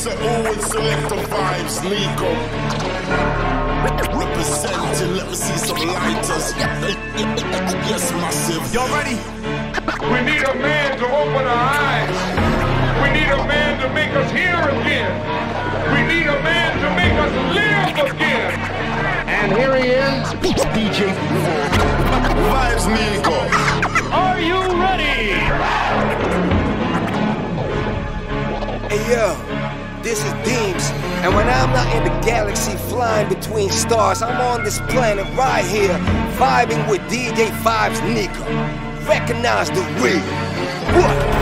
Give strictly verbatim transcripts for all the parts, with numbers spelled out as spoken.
say old selector vibes, Nico. Representing, let me see some lighters. Yes, massive. Y'all ready? We need a man to open our eyes. We need a man to make us hear again. We need a man to make us live again. And here he is, D J Vibes, Nico. Are you ready? Hey yo, this is Deems, and when I'm not in the galaxy flying between stars, I'm on this planet right here, vibing with D J Vibes Nico. Recognize the real. What?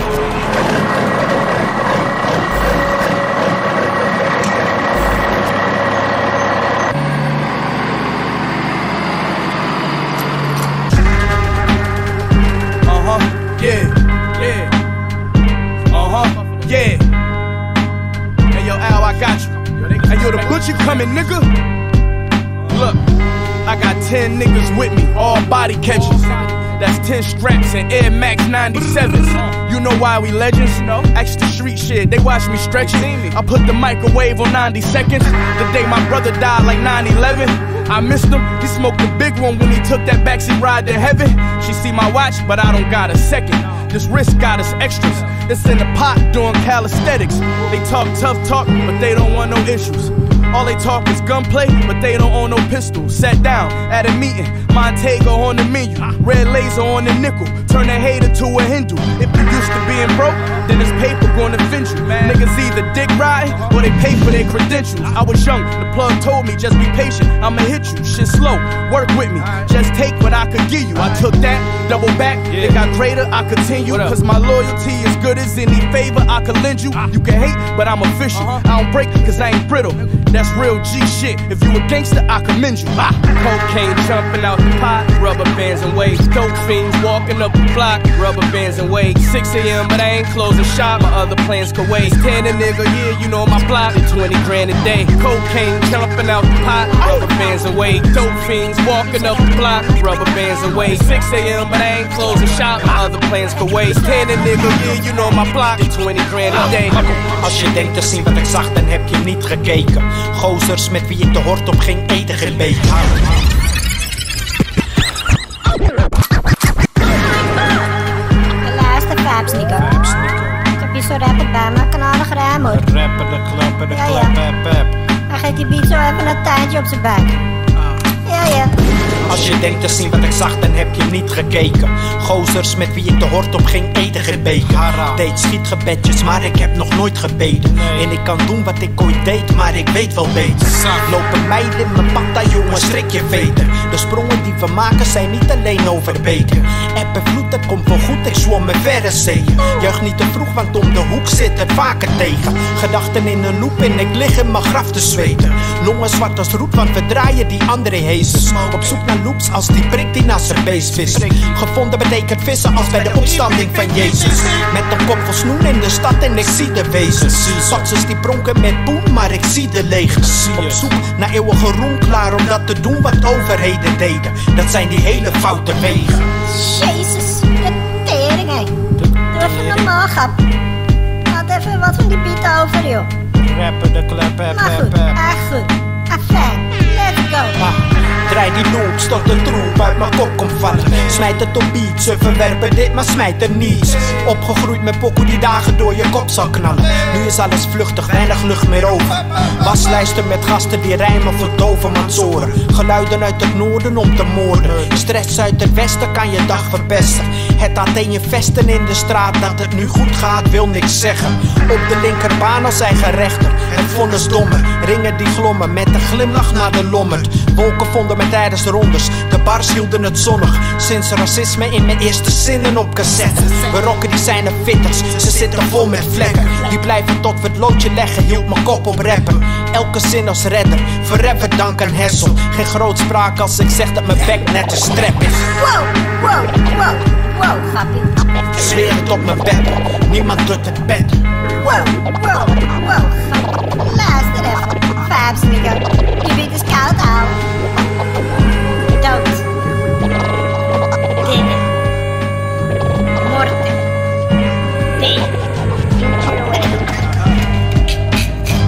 Yeah, yeah, uh-huh, yeah. Hey yo, Al, I got you. Hey yo, the butcher coming, nigga. Look, I got ten niggas with me, all body catchers. That's ten straps and Air Max ninety-sevens. You know why we legends? Extra street shit, they watch me stretching. I put the microwave on ninety seconds. The day my brother died like nine eleven. I missed him, he smoked the big one when he took that backseat ride to heaven. She see my watch, but I don't got a second. This wrist got us extras. It's in the pot doing calisthenics. They talk tough talk, but they don't want no issues. All they talk is gunplay, but they don't own no pistol. Sat down at a meeting, Montego on the menu, red laser on the nickel, turn a hater to a Hindu. If you used to being broke, then this paper gonna offend you. Niggas either dick ride or they pay for their credentials. I was young, the plug told me just be patient, I'ma hit you, shit slow, work with me, just take what I could give you. I took that, double back, it got greater, I continue, cause my loyalty is good as any favor I could lend you. You can hate, but I'm official, I don't break cause I ain't brittle. That's real G shit, if you a gangster, I commend you. Ah. Cocaine jumping out the pot, rubber bands and waves. Dope fiends walking up the block, rubber bands and waves. six A M but I ain't closing shop, my other plans could wait. ten a nigga, yeah, you know my block, twenty grand a day. Cocaine jumping out the pot, rubber bands and waves. Dope fiends walking up the block, rubber bands and waves. six A M but I ain't closing shop, my other plans could wait. ten a nigga, yeah, you know my block, twenty grand a day. Als je denkt te zien wat ik zag, dan heb je niet gekeken. Gozers met wie ik de hort op ging eten gebeten. Luister, Vibes Nico. Ik heb hier zo rappen bij me, kan aardig rijmen hoor. De rappen, de klappen, de ja, klap, ja. hep, hep. Hij geeft die beat zo even een tijdje op zijn buik. Ja, ja. Als je denkt te zien wat ik zag, dan heb je niet gekeken. Gozers met wie ik de hort op ging eten gebeken. Deed schietgebedjes, maar ik heb nog nooit gebeden. Nee. En ik kan doen wat ik ooit deed, maar ik weet wel beter. Lopen meiden in mijn pad, daar jongen, schrik je weten. De sprongen die we maken zijn niet alleen over beter. Eb en vloed, dat komt wel goed, ik zwom met verre zeeën. Juich niet te vroeg, want om de hoek zit het vaker tegen. Gedachten in een loop en ik lig in mijn graf te zweten. Longen zwart als roet, want we draaien die andere hazes. Op zoek naar loops als die prik die naar zijn beest vist. Gevonden betekent vissen als bij de opstanding van Jezus. Met een kop vol snoen in de stad en ik zie de wezens. Satsers die pronken met boem, maar ik zie de legers. Op zoek naar eeuwige roem, klaar om dat te doen wat overheden deden. Dat zijn die hele foute wegen. Jezus, de tering hé. Doe even normaal, grap. Laat even wat van die beat over joh. Rappen, de klep, hep, Maar goed, hep, hep. echt goed. Afijn, let's go. Ah, draai die loops tot de troep uit mijn kop komt vallen. Smijt het op beats, ze verwerpen dit, maar smijt er niets. Opgegroeid met pokoe die dagen door je kop zal knallen. Nu is alles vluchtig, weinig lucht meer over. Waslijsten met gasten die rijmen voor dove mansoren. Geluiden uit het noorden om te moorden. Stress uit het westen kan je dag verpesten. Het had in je vesten in de straat, dat het nu goed gaat wil niks zeggen. Op de linkerbaan als eigen rechter, het vonnis dommer. Ringen die glommen met een glimlach naar de lommerd. Wolken vonden me tijdens de rondes, de bars hielden het zonnig. Sinds racisme in mijn eerste zinnen op cassette. We rocken die zijn er fitters, ze zitten vol met vlekken. Die blijven tot we het loodje leggen, hield mijn kop op rappen. Elke zin als redder, forever dank aan Hessel. Geen grootspraak als ik zeg dat mijn bek net een strep is. Wow, wow, wow, wow, grappie. Zweer het op mijn bed, niemand doet het bed. Wow, wow, wow, grappie. Luister even, Vibes Nico. Die beat is koud, ouwe. Dood. Dingen. Moorden. Dingen.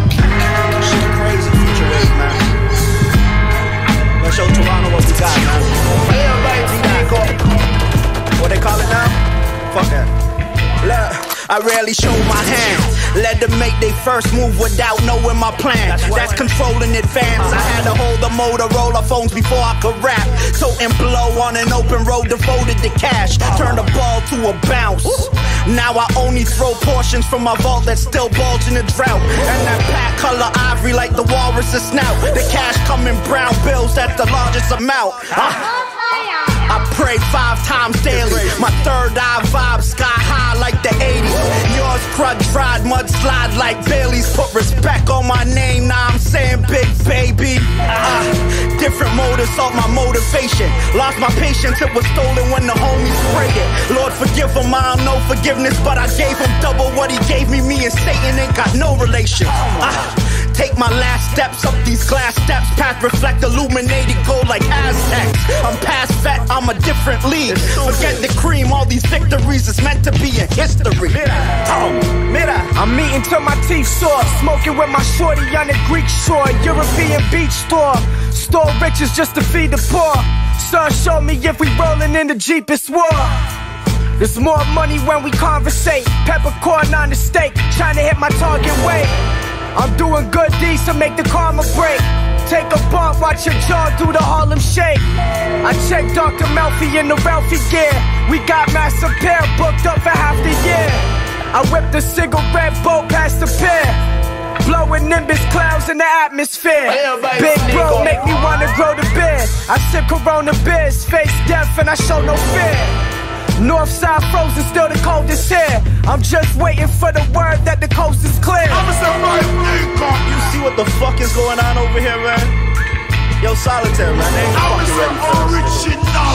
rarely show my hand. Let them make their first move without knowing my plan. That's control in advance. I had to hold the Motorola phones before I could rap. Toting blow on an open road devoted to cash. Turn the ball to a bounce. Now I only throw portions from my vault that still bulge in the drought. And that pack color ivory like the walrus' snout. The cash come in brown bills, that's the largest amount. I, I pray five times daily. My third eye vibe sky high like the eighties. Yours crud dried mudslide like Bailey's. Put respect on my name, now I'm saying big baby. Uh, different motives of my motivation. Lost my patience, it was stolen when the homies sprayed it. Lord forgive him, I don't know forgiveness, but I gave him double what he gave me. Me and Satan ain't got no relation. Uh, Take my last steps up these glass steps. Path reflect illuminated gold like Aztecs. I'm past vet, I'm a different league. Forget the cream, all these victories is meant to be in history. Oh, mira. I'm eating till my teeth sore. Smoking with my shorty on the Greek shore. European beach store. Store riches just to feed the poor. Son, show me if we rolling in the Jeep, it's war. There's more money when we conversate. Peppercorn on the steak, trying to hit my target weight. I'm doing good deeds to make the karma break. Take a bump, watch your jaw do the Harlem Shake. I checked Doctor Melfi in the Ralphie gear. We got Master Pair booked up for half the year. I whipped a cigarette boat past the pier. Blowing nimbus clouds in the atmosphere. Big bro make me wanna grow the beard. I sip Corona beers, face death and I show no fear. Northside frozen, still the coldest here. I'm just waiting for the word that the coast is clear. You see what the fuck is going on over here, man? Yo, Solitaire, man, they ain't fucking ready for this.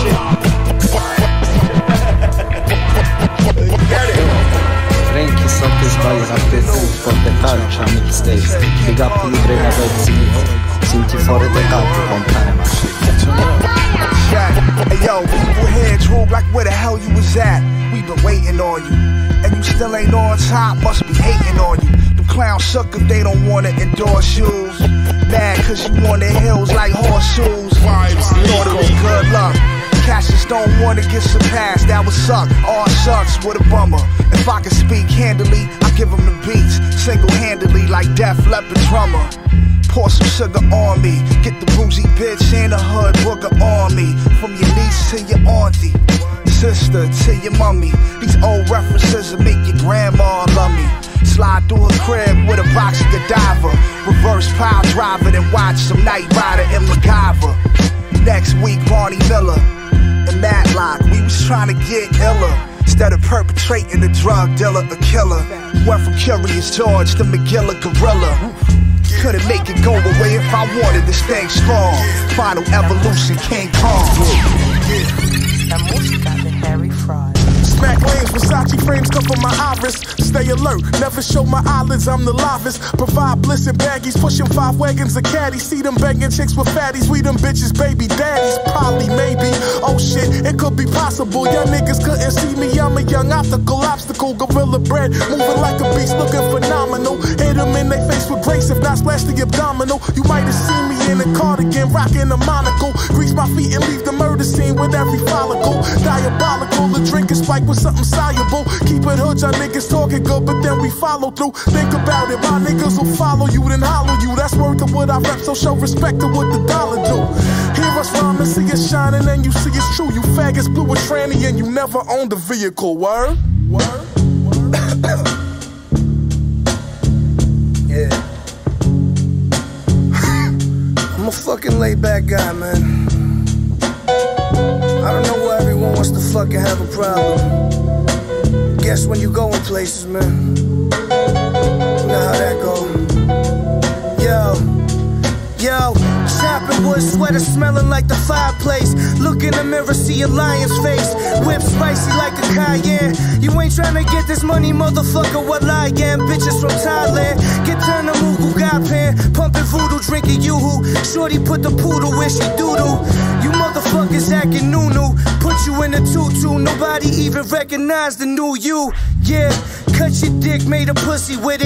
Get it. Ręki sobie zbaje artyzm for the culture mixtapes. Big up to Libre Navezzi. Sinti fuori the capo con cane Hey yo, people here droop like where the hell you was at. We been waiting on you, and you still ain't on top, must be hating on you. Them clowns suck if they don't wanna endorse shoes. Mad cause you on the hills like horseshoes. Thought it was good luck. Cassius don't wanna get surpassed, that would suck. All sucks, what a bummer. If I could speak handily, I give him the beats, single-handedly like Def Leppard drummer. Pour some sugar on me, get the boozy bitch in the hood, booger on me. From your niece to your auntie, sister to your mummy. These old references will make your grandma love me. Slide through her crib with a box of Godiva. Reverse pile driver, then watch some Knight Rider and MacGyver. Next week, Barney Miller and Matlock, we was trying to get iller. Instead of perpetrating the drug dealer, a killer. Went from Curious George to McGilla Gorilla. Couldn't make it go away if I wanted this thing strong. Final evolution, King Kong. La música de Harry Fry. Smack lanes, Versace frames cover my iris. Stay alert, never show my eyelids, I'm the novice. Provide bliss and baggies, pushing five wagons of caddies. See them banging chicks with fatties, we them bitches baby daddies. Probably, maybe, oh shit, it could be possible. Young niggas couldn't see me, I'm a young optical obstacle. Gorilla bread, moving like a beast, looking phenomenal. Hit them in their face with grace, if not splash the abdominal. You might have seen me in a cardigan, rocking a monocle. Grease my feet and leave the murder scene with every follicle. Diabolical, the drink is spiked with something soluble. Keep it hood, y'all niggas talking good, but then we follow through. Think about it, my niggas will follow you, then hollow you. That's worth of what I rep, so show respect to what the dollar do. Hear us rhyme and see us shining, and you see it's true. You faggots blew a tranny and you never owned a vehicle, word? Word? Yeah. I'm a fucking laid back guy, man. I don't know why everyone wants to fucking have a problem. Guess when you going places, man. You know how that go. Yo, yo, chopping wood, sweater smelling like the fireplace. Look in the mirror, see a lion's face. Whip spicy like a cayenne. You ain't tryna get this money, motherfucker, what I am. Bitches from Thailand, get turned to Mugu Gapan. Pumping voodoo, drinking yoo-hoo. Shorty put the poodle where she doodle. You motherfuckers acting new-new. Put you in a tutu, nobody even recognize the new you. Yeah, cut your dick, made a pussy with it.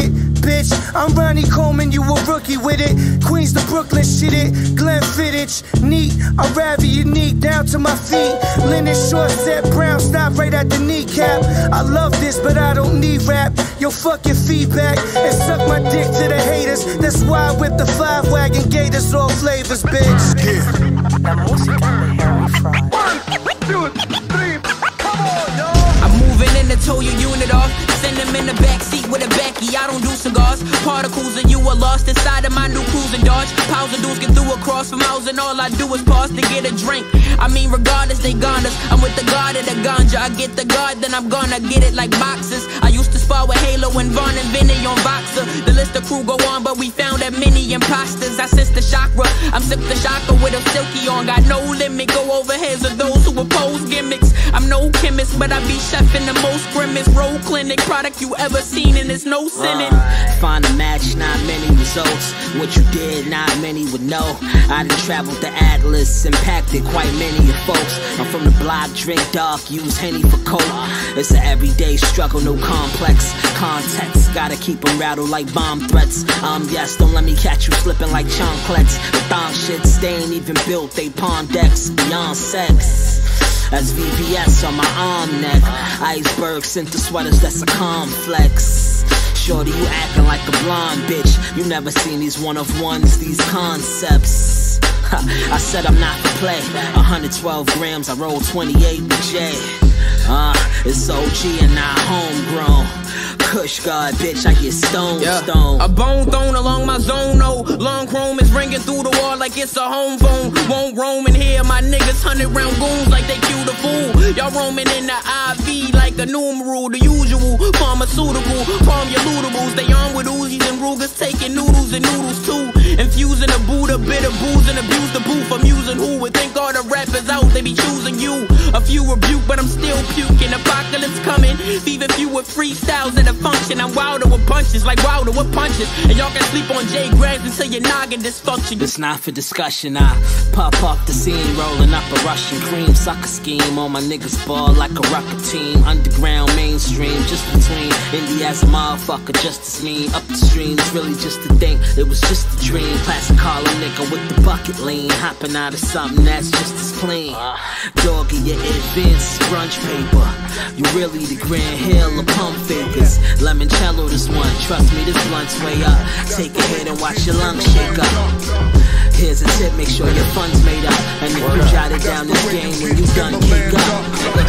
bitch. I'm Ronnie Coleman, you a rookie with it. Queens to Brooklyn, shit it. Glenn Fittich, neat. I'm rather unique, down to my feet. Linen short set, brown stop right at the kneecap. I love this, but I don't need rap. Yo, fucking feedback and suck my dick to the haters. That's why I whip the five wagon gators, all flavors, bitch. La música de Harry Fry. One, two, three, come on, y'all. I'm moving in to tow your unit off. Send them in the back seat with a Becky. I don't do cigars. Particles and you are lost inside of my new cruising Dodge. Piles of dudes get through across for miles and all I do is pause to get a drink. I mean, regardless, they gone us. I'm with the guard of the ganja. I get the guard, then I'm gonna get it like boxes. I used to spar with Halo and Vaughn and Vinny on Boxer. The list of crew go on, but we found that many imposters. I sense the chakra. I'm sick the chakra with a silky on. Got no limit. Go over heads of those who oppose gimmicks. I'm no chemist, but I be chefing the most grimace. Road clinic product you ever seen, and it's no sinning. Uh, find a match, not many results. What you did, not many would know. I done traveled the Atlas, impacted quite many of folks. I'm from the block, drink dark, use Henny for coke. It's an everyday struggle, no complex context. Gotta keep them rattled like bomb threats. Um, yes, don't let me catch you slipping like chocolates. The thong shits, they ain't even built, they pawn decks beyond sex. That's V V S on my arm neck. Iceberg sent the sweaters, that's a complex. Shorty, you acting like a blonde bitch. You never seen these one-of-ones, these concepts. I said I'm not for play. one hundred twelve grams, I roll twenty-eight with J. Uh, it's O G and not homegrown. Kush God, bitch, I get stone, yeah. stone. A bone thrown along my zone, no. Long chrome is ringing through the wall like it's a home phone. Won't roam in here, my niggas hundred round goons like they cue the fool. Y'all roaming in the I V like a numeral, the usual pharmaceutical. Palm your lootables, they armed with Uzis and Rugers, taking noodles and noodles too. Infusing a Buddha, bitter booze and abuse the booth. I'm using who would think all the rappers out, they be choosing you. A few rebuke, but I'm still puking. Apocalypse coming, even few with freestyles and a function. I'm wilder with punches, like wilder with punches. And y'all can sleep on J Grams until your noggin dysfunction. It's not for discussion, I pop up the scene, rolling up a Russian cream sucker scheme. All my niggas ball like a rocket team. Underground, mainstream, just between India as a motherfucker, just as mean. Up the stream, it's really just a thing, it was just a dream. Plastic collar nigga with the bucket lean, hopping out of something that's just as clean. Doggy, your advanced brunch paper. You really the Grand Hill of pump fakers. Limoncello this one, trust me, this blunt's way up. Take a hit and watch your lungs shake up. Here's a tip, make sure your funds made up. And if you jot it down this game when you done kick up.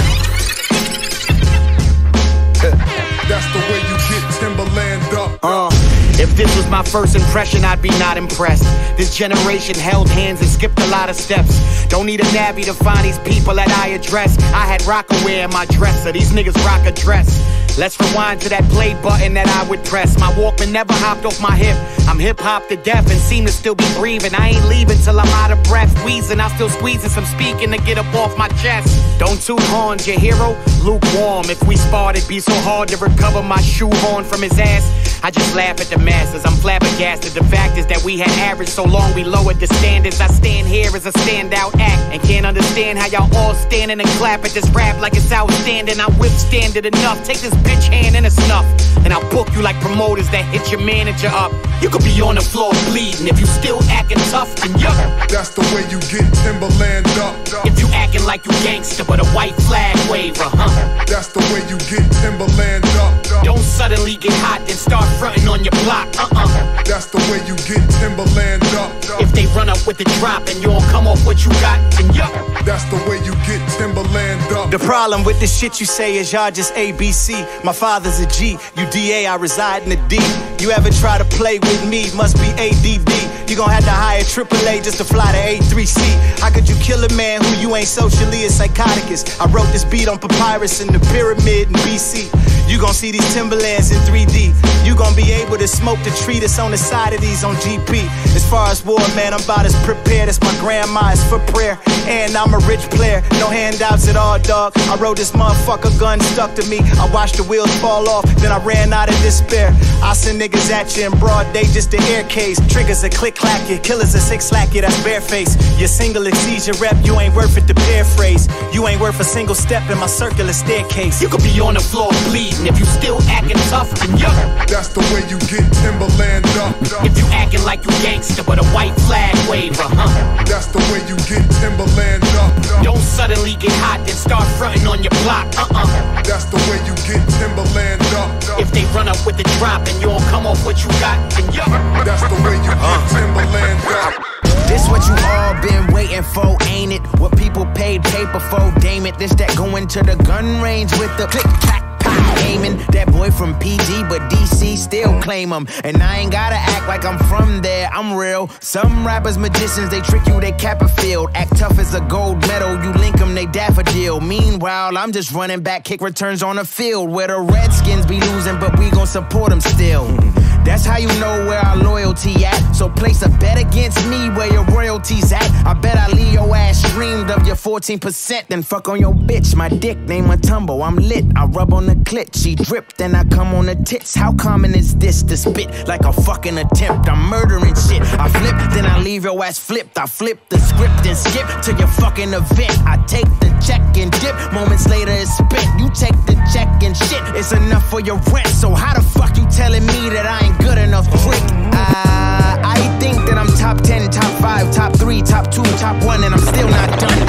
That's the way you get Timberland up. Uh, if this was my first impression, I'd be not impressed. This generation held hands and skipped a lot of steps. Don't need a nabby to find these people that I address. I had Rockaway in my dresser, these niggas rock a dress. Let's rewind to that play button that I would press. My Walkman never hopped off my hip. I'm hip-hop to death and seem to still be breathing. I ain't leaving till I'm out of breath. Wheezing, I'm still squeezing some speaking to get up off my chest. Don't toot horns, your hero, lukewarm. If we sparred, it'd be so hard to recover my shoehorn from his ass. I just laugh at the masses, I'm flabbergasted. The fact is that we had average so long we lowered the standards. I stand here as a standout act and can't understand how y'all all standing and clap at this rap like it's outstanding. I withstand it enough, take this bitch hand in a snuff, and I'll book you like promoters that hit your manager up. You could be on the floor bleeding if you still acting tough, and yup. That's the way you get Timberland up. If you acting like you gangster but a white flag waver, huh? That's the way you get Timberland up. Don't suddenly get hot and start fronting on your block, uh-uh. That's the way you get Timberland up. If they run up with the drop and you don't come off what you got, then yup. That's the way you get Timberland up. The problem with the shit you say is y'all just A B C. My father's a G, you D A, I reside in the D. You ever try to play with me, must be A D D. You gon' have to hire triple A just to fly to A three C. How could you kill a man who you ain't socially a psychoticus? I wrote this beat on papyrus in the pyramid in B C. You gon' see these Timberlands in three D. You gon' be able to smoke the tree that's on the side of these on G P. As far as war, man, I'm about as prepared as my grandma is for prayer. And I'm a rich player, no handouts at all, dog. I rode this motherfucker, gun stuck to me. I watched the wheels fall off, then I ran out of despair. I send niggas at you in broad day just to air case. Triggers a click clack you, killers a six slack you, that's bareface. Your single exceeds your rep, you ain't worth it to paraphrase. You ain't worth a single step in my circular staircase. You could be on the floor bleeding And if you still acting tough, then yup, that's the way you get Timberland up. If you acting like you gangster with a white flag waver, huh? That's the way you get Timberland up. Don't suddenly get hot and start fronting on your block, uh-uh. That's the way you get Timberland up. If they run up with the drop and you don't come off what you got, then yup, that's the way you get Timberland up. This what you all been waiting for, ain't it? What people paid paper for, damn it. This that going to the gun range with the click, clack, pop, aiming. That boy from P G, but D C still claim him. And I ain't gotta act like I'm from there, I'm real. Some rappers, magicians, they trick you, they cap a field. Act tough as a gold medal, you link them, they daffodil. Meanwhile, I'm just running back, kick returns on the field where the Redskins be losing, but we gon' support them still. That's how you know where our loyalty at. So place a bet against me where your royalties at. I bet I leave your ass streamed of your fourteen percent. Then fuck on your bitch, my dick name Matumbo. I'm lit, I rub on the clit. She drip, then I come on the tits. How common is this to spit like a fucking attempt? I'm murdering shit. I flip, then I leave your ass flipped. I flip the script and skip to your fucking event. I take the check and dip, moments later it's spent. You take the check and shit, it's enough for your rent. So how the fuck you telling me that I ain't good enough trick? Uh, I think that I'm top ten, top five, top three, top two, top one, and I'm still not done.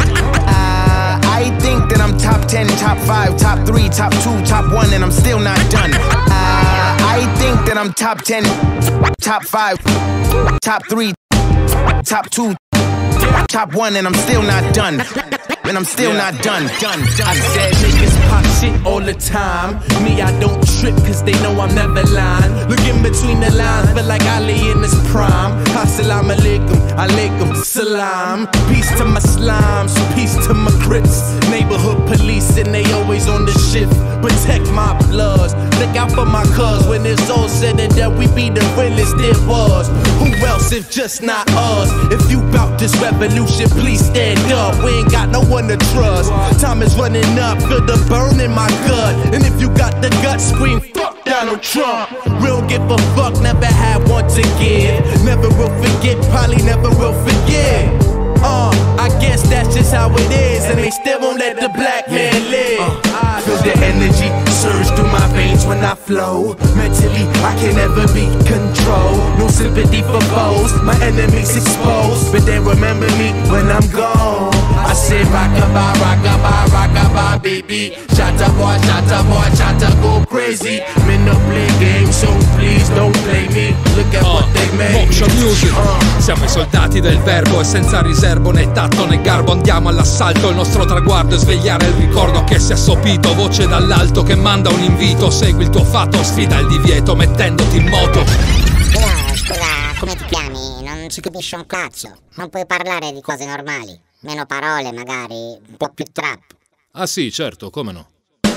Uh, I think that I'm top ten, top five, top three, top two, top one, and I'm still not done. Uh, I think that I'm top ten, top five, top three, top two, top one, and I'm still not done. And I'm still yeah. not done, done, done. I said niggas pop shit all the time. Me, I don't trip cause they know I'm never lying. Look in between the lines, feel like Ali in his prime. Assalamu alaikum, alaikum salam. Peace to my slimes, peace to my crips. Neighborhood police and they always on the shift. Protect my bloods, look out for my cuz. When it's all said and done, we be the realest there was. Who else if just not us? If you bout this revolution, please stand up. We ain't got no one to trust. Time is running up, feel the burn in my gut. And if you got the gut, scream fuck Donald Trump. Real give a fuck, never had one to give. Never will forget, probably never will forget. Uh, I guess that's just how it is. And they still won't let the black man live. uh, Feel the energy surge through my veins when I flow. Mentally, I can never be controlled. No sympathy for foes, my enemies exposed. But they remember me when I'm gone. I say rockabye, rockabye, rockabye, baby. Shatta boy, shatta boy, shatta go crazy. Men no play games, so please don't play me. Look at what they made. Motion Music. Siamo i soldati del verbo e senza riservo né tatto né garbo andiamo all'assalto. Il nostro traguardo è svegliare il ricordo che si è assopito. Voce dall'alto che manda un invito. Segui il tuo fatto, sfida il divieto mettendoti in moto. Però, scusa, come ti chiami? Non si capisce un cazzo. Non puoi parlare di cose normali. Meno parole, magari, un po' più trap. Ah sì, certo, come no.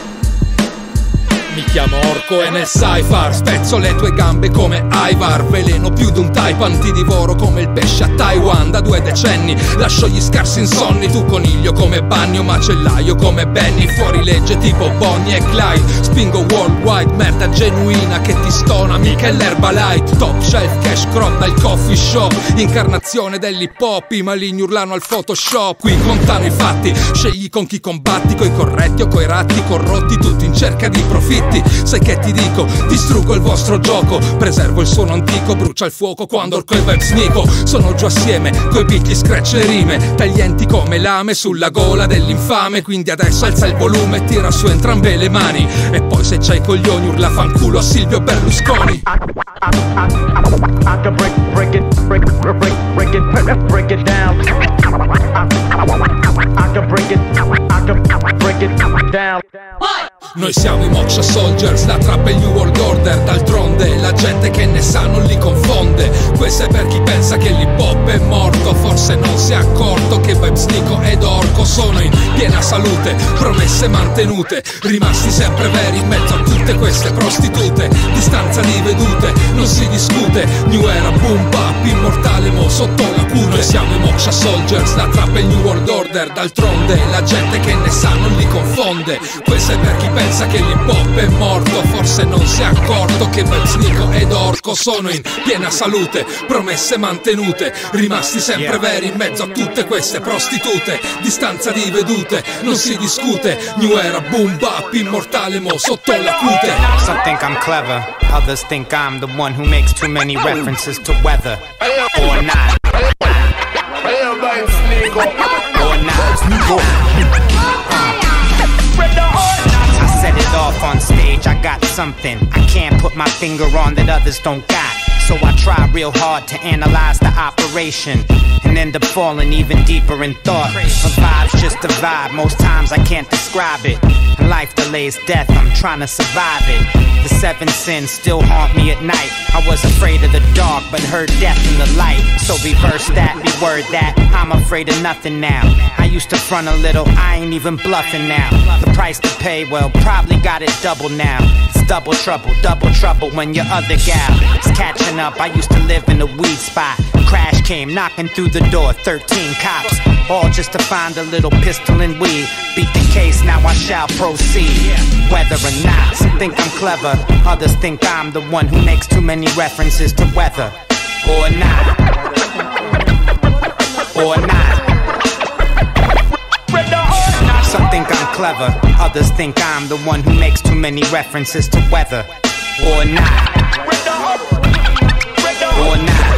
Mi chiamo Orco e nel Cypher spezzo le tue gambe come Ivar. Veleno più di un Taipan, ti divoro come il pesce a Taiwan. Da due decenni lascio gli scarsi insonni. Tu coniglio come Bagno, macellaio come Benny. Fuori legge tipo Bonnie e Clyde. Spingo worldwide, merda genuina che ti stona. Mica è l'erba light. Top shelf, cash crop dal coffee shop. Incarnazione dell'hip hop, i maligni urlano al Photoshop. Qui contano i fatti, scegli con chi combatti. Coi corretti o coi ratti corrotti, tutti in cerca di profitti. Sai che ti dico, distruggo il vostro gioco. Preservo il suono antico, brucia il fuoco quando orco e vibes nico. Sono giù assieme, coi beat gli scratch le rime. Taglienti come lame sulla gola dell'infame. Quindi adesso alza il volume e tira su entrambe le mani. E poi se c'hai coglioni urla fanculo a Silvio Berlusconi. I can break, break it, break, break, break it, break it down. I can break it, I can break it down. Noi siamo i Moksha Soldiers, la trap e il New World Order. D'altronde la gente che ne sa non li confonde. Questo è per chi pensa che l'hip hop è morto. Forse non si è accorto che Vibes Nico ed Orco sono in piena salute, promesse mantenute, rimasti sempre veri in mezzo a tutte queste prostitute. Distanza di vedute, non si discute. New era boom bap, immortale mo sotto la cute. Noi siamo i Moksha Soldiers, la trap e il New World Order. D'altronde la gente che ne sa non li confonde. Questo è per chi pensa pensa che l'hip hop è morto, forse non si è accorto che Vibes Nico ed Orco sono in piena salute, promesse mantenute, rimasti sempre veri in mezzo a tutte queste prostitute. Distanza di vedute, non si discute, new era boom bap, immortale mo sotto la cute. Some think I'm clever, others think I'm the one who makes too many references to weather or not. Or not. I set it off on stage, I got something I can't put my finger on that others don't got. So I try real hard to analyze the operation and end up falling even deeper in thought. A vibe's just a vibe, most times I can't describe it. And life delays death, I'm trying to survive it. The seven sins still haunt me at night. I was afraid of the dark, but heard death in the light. So reverse that, reword that, I'm afraid of nothing now. I used to front a little, I ain't even bluffing now. The price to pay, well, probably got it double now. It's double trouble, double trouble when your other gal is catching up. I used to live in a weed spot. Crash came knocking through the door, thirteen cops, all just to find a little pistol and weed. Beat the case, now I shall proceed. Whether or not some think I'm clever, others think I'm the one who makes too many references to weather or not. Or not. Some think I'm clever, others think I'm the one who makes too many references to weather or not. Or not.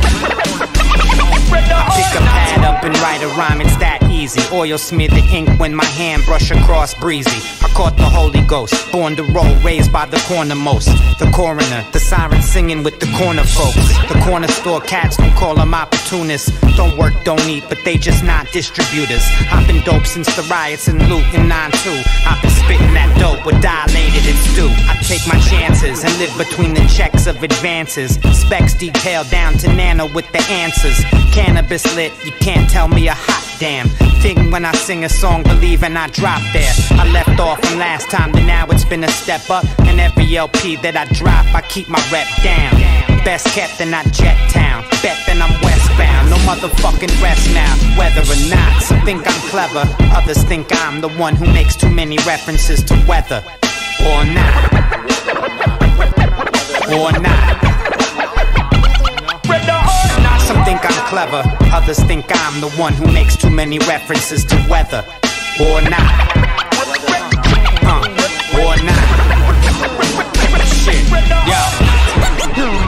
I pick a pad up and write a rhyme, it's that easy. Oil smear the ink when my hand brush across breezy. I caught the Holy Ghost, born to roll, raised by the cornermost. The coroner, the siren singing with the corner folks. The corner store cats don't call them opportunists. Don't work, don't eat, but they just not distributors. I've been dope since the riots in Luke in nine two. I've been spitting that dope with dilated it's due. I take my chances and live between the checks of advances. Specs detailed down to nano with the answers. Cannabis lit, you can't tell me a hot damn thing when I sing a song, believing I drop there. I left off from last time to now it's been a step up. And every L P that I drop, I keep my rep down. Best kept and I jet town. Bet then I'm westbound, no motherfucking rest now. Whether or not some think I'm clever, others think I'm the one who makes too many references to weather or not. Or not. Some think I'm clever, others think I'm the one who makes too many references to weather or not. Uh, or not. Shit, yo.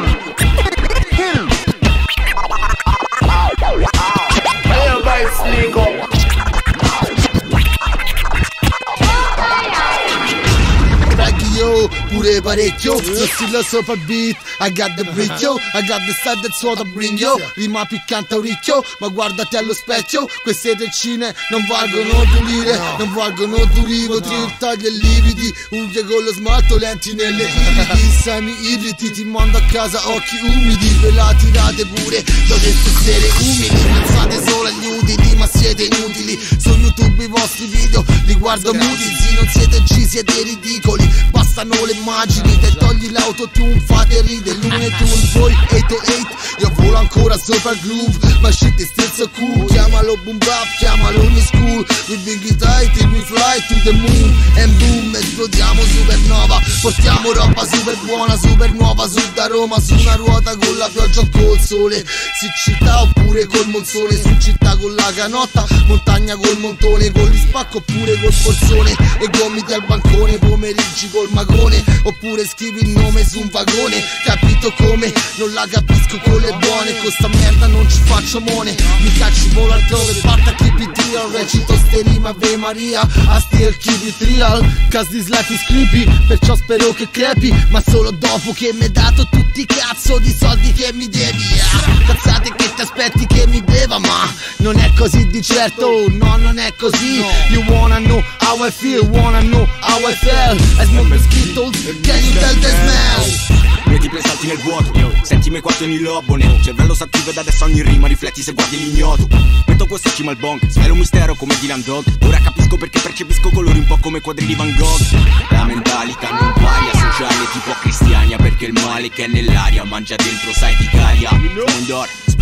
Yo, pure parecchio, lo stile sopra il beat, I got the brick yo, I got the style that's what I bring yo. Rima piccante a orecchio, ma guardati allo specchio, queste treccine non valgono due lire, non valgono due rivo, tri tagli e lividi, unghie con lo smalto, lenti nelle iridi, semi irriti, ti mando a casa occhi umidi, ve la tirate pure, dovete essere umili, pensate solo agli utili, ma siete inutili, su YouTube i vostri video, li guardo muti, non siete G, siete ridicoli, bastano le immagini, te togli l'autotune, fate ride, l'unetune, voi otto otto, io volo ancora sopra il groove, ma shit is still so cool, chiamalo boom bap, chiamalo new school, we bring it high till we fly to the moon, and boom, esplodiamo supernova, portiamo roba super buona, super nuova, su da Roma, su una ruota con la pioggia o col sole, siccità oppure col monsone, su città con la canotta, montagna col montone, con gli spacco oppure col forzone, e gomiti al bancone, pomeriggi col magone, oppure scrivi il nome su un vagone, capito come? Non la capisco con le buone, con sta merda non ci faccio mone, mi cacci volo altrove, parta keep it real, recito ste rime Ave Maria, I still keep it real, cause this life is creepy, perciò spero che crepi, ma solo dopo che mi hai dato tutti i cazzo di soldi che mi devi, ah, cazzate che ti aspetti che mi beva, ma non è così di certo, no non è così, you wanna know how I feel, wanna know how I felt, I smoke the Skittles, can you tell the smell? Multipli salti nel vuoto, senti i miei quattro ogni lobone, cervello s'attiva ed adesso ogni rima rifletti se guardi l'ignoto. Metto questo cima al bong, svelo un mistero come Dylan Dog, ora capisco perché percepisco colori un po' come quadri di Van Gogh. La mentalità non varia, sociale tipo cristiania, perché il male che è nell'aria mangia dentro sai di caria. Mondor,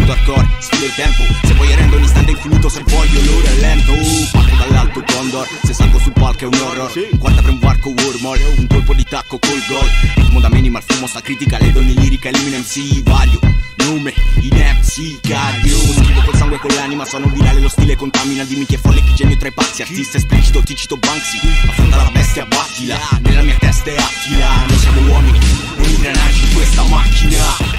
tutto hardcore, sfido il tempo. Se vuoi rendo un istante infinito, se voglio l'ora è lento. uh, Parto dall'alto Condor, se salgo sul palco è un horror. Guarda per un varco Wormhole, un colpo di tacco col gol. Ritmo da minimal, fumo sta critica, le donne lirica, elimina M C, vario nome, in M C, cardio. Scrivo col sangue e con l'anima, sono virale, lo stile contamina. Dimmi che folle, che genio tra i pazzi. Artista esplicito, ti cito Banksy. Affronta la bestia, battila, nella mia testa è Attila. Noi siamo uomini, non ingranaggi in questa macchina.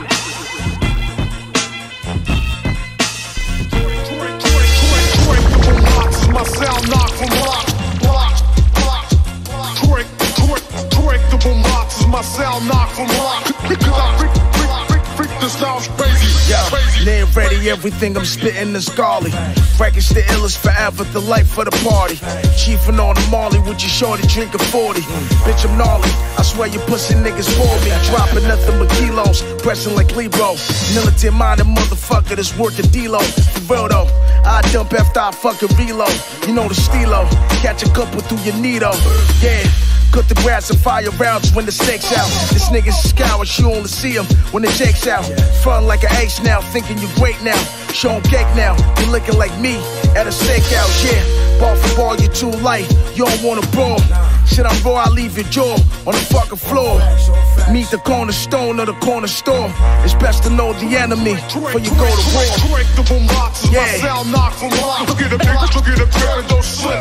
My sound knock from block, block, block, block. Correct, correct, correct the boom boxes. My sound knock from block. Cause I freak, freak, freak, freak the style's crazy. Yo, name ready, everything I'm spitting is Scarly. Frankish the illest forever, the life of the party. Chiefin' on the Marley with your shorty drinking forty. Bitch, I'm gnarly, I swear you pussy niggas for me. Dropping nothing but kilos, pressing like Libro. Militant minded motherfucker that's working D-Lo. For real though, I dump after I fucking reload. You know the stilo, catch a couple through your needle. Yeah, cut the grass and fire rounds when the stakes out. This nigga's a scour, you only see him when the jake's out. Front like an ace now, thinking you great now. Showing cake now, you looking like me at a stakeout. Yeah, ball for ball, you too light, you don't wanna brawl. Shit, I'm raw, I leave your jaw on the fucking floor. Meet the cornerstone of the corner store. It's best to know the enemy before you go to war. Correct the boom boxes, yeah. My sound knock from lock. Look at a big, look at a pair of those slip.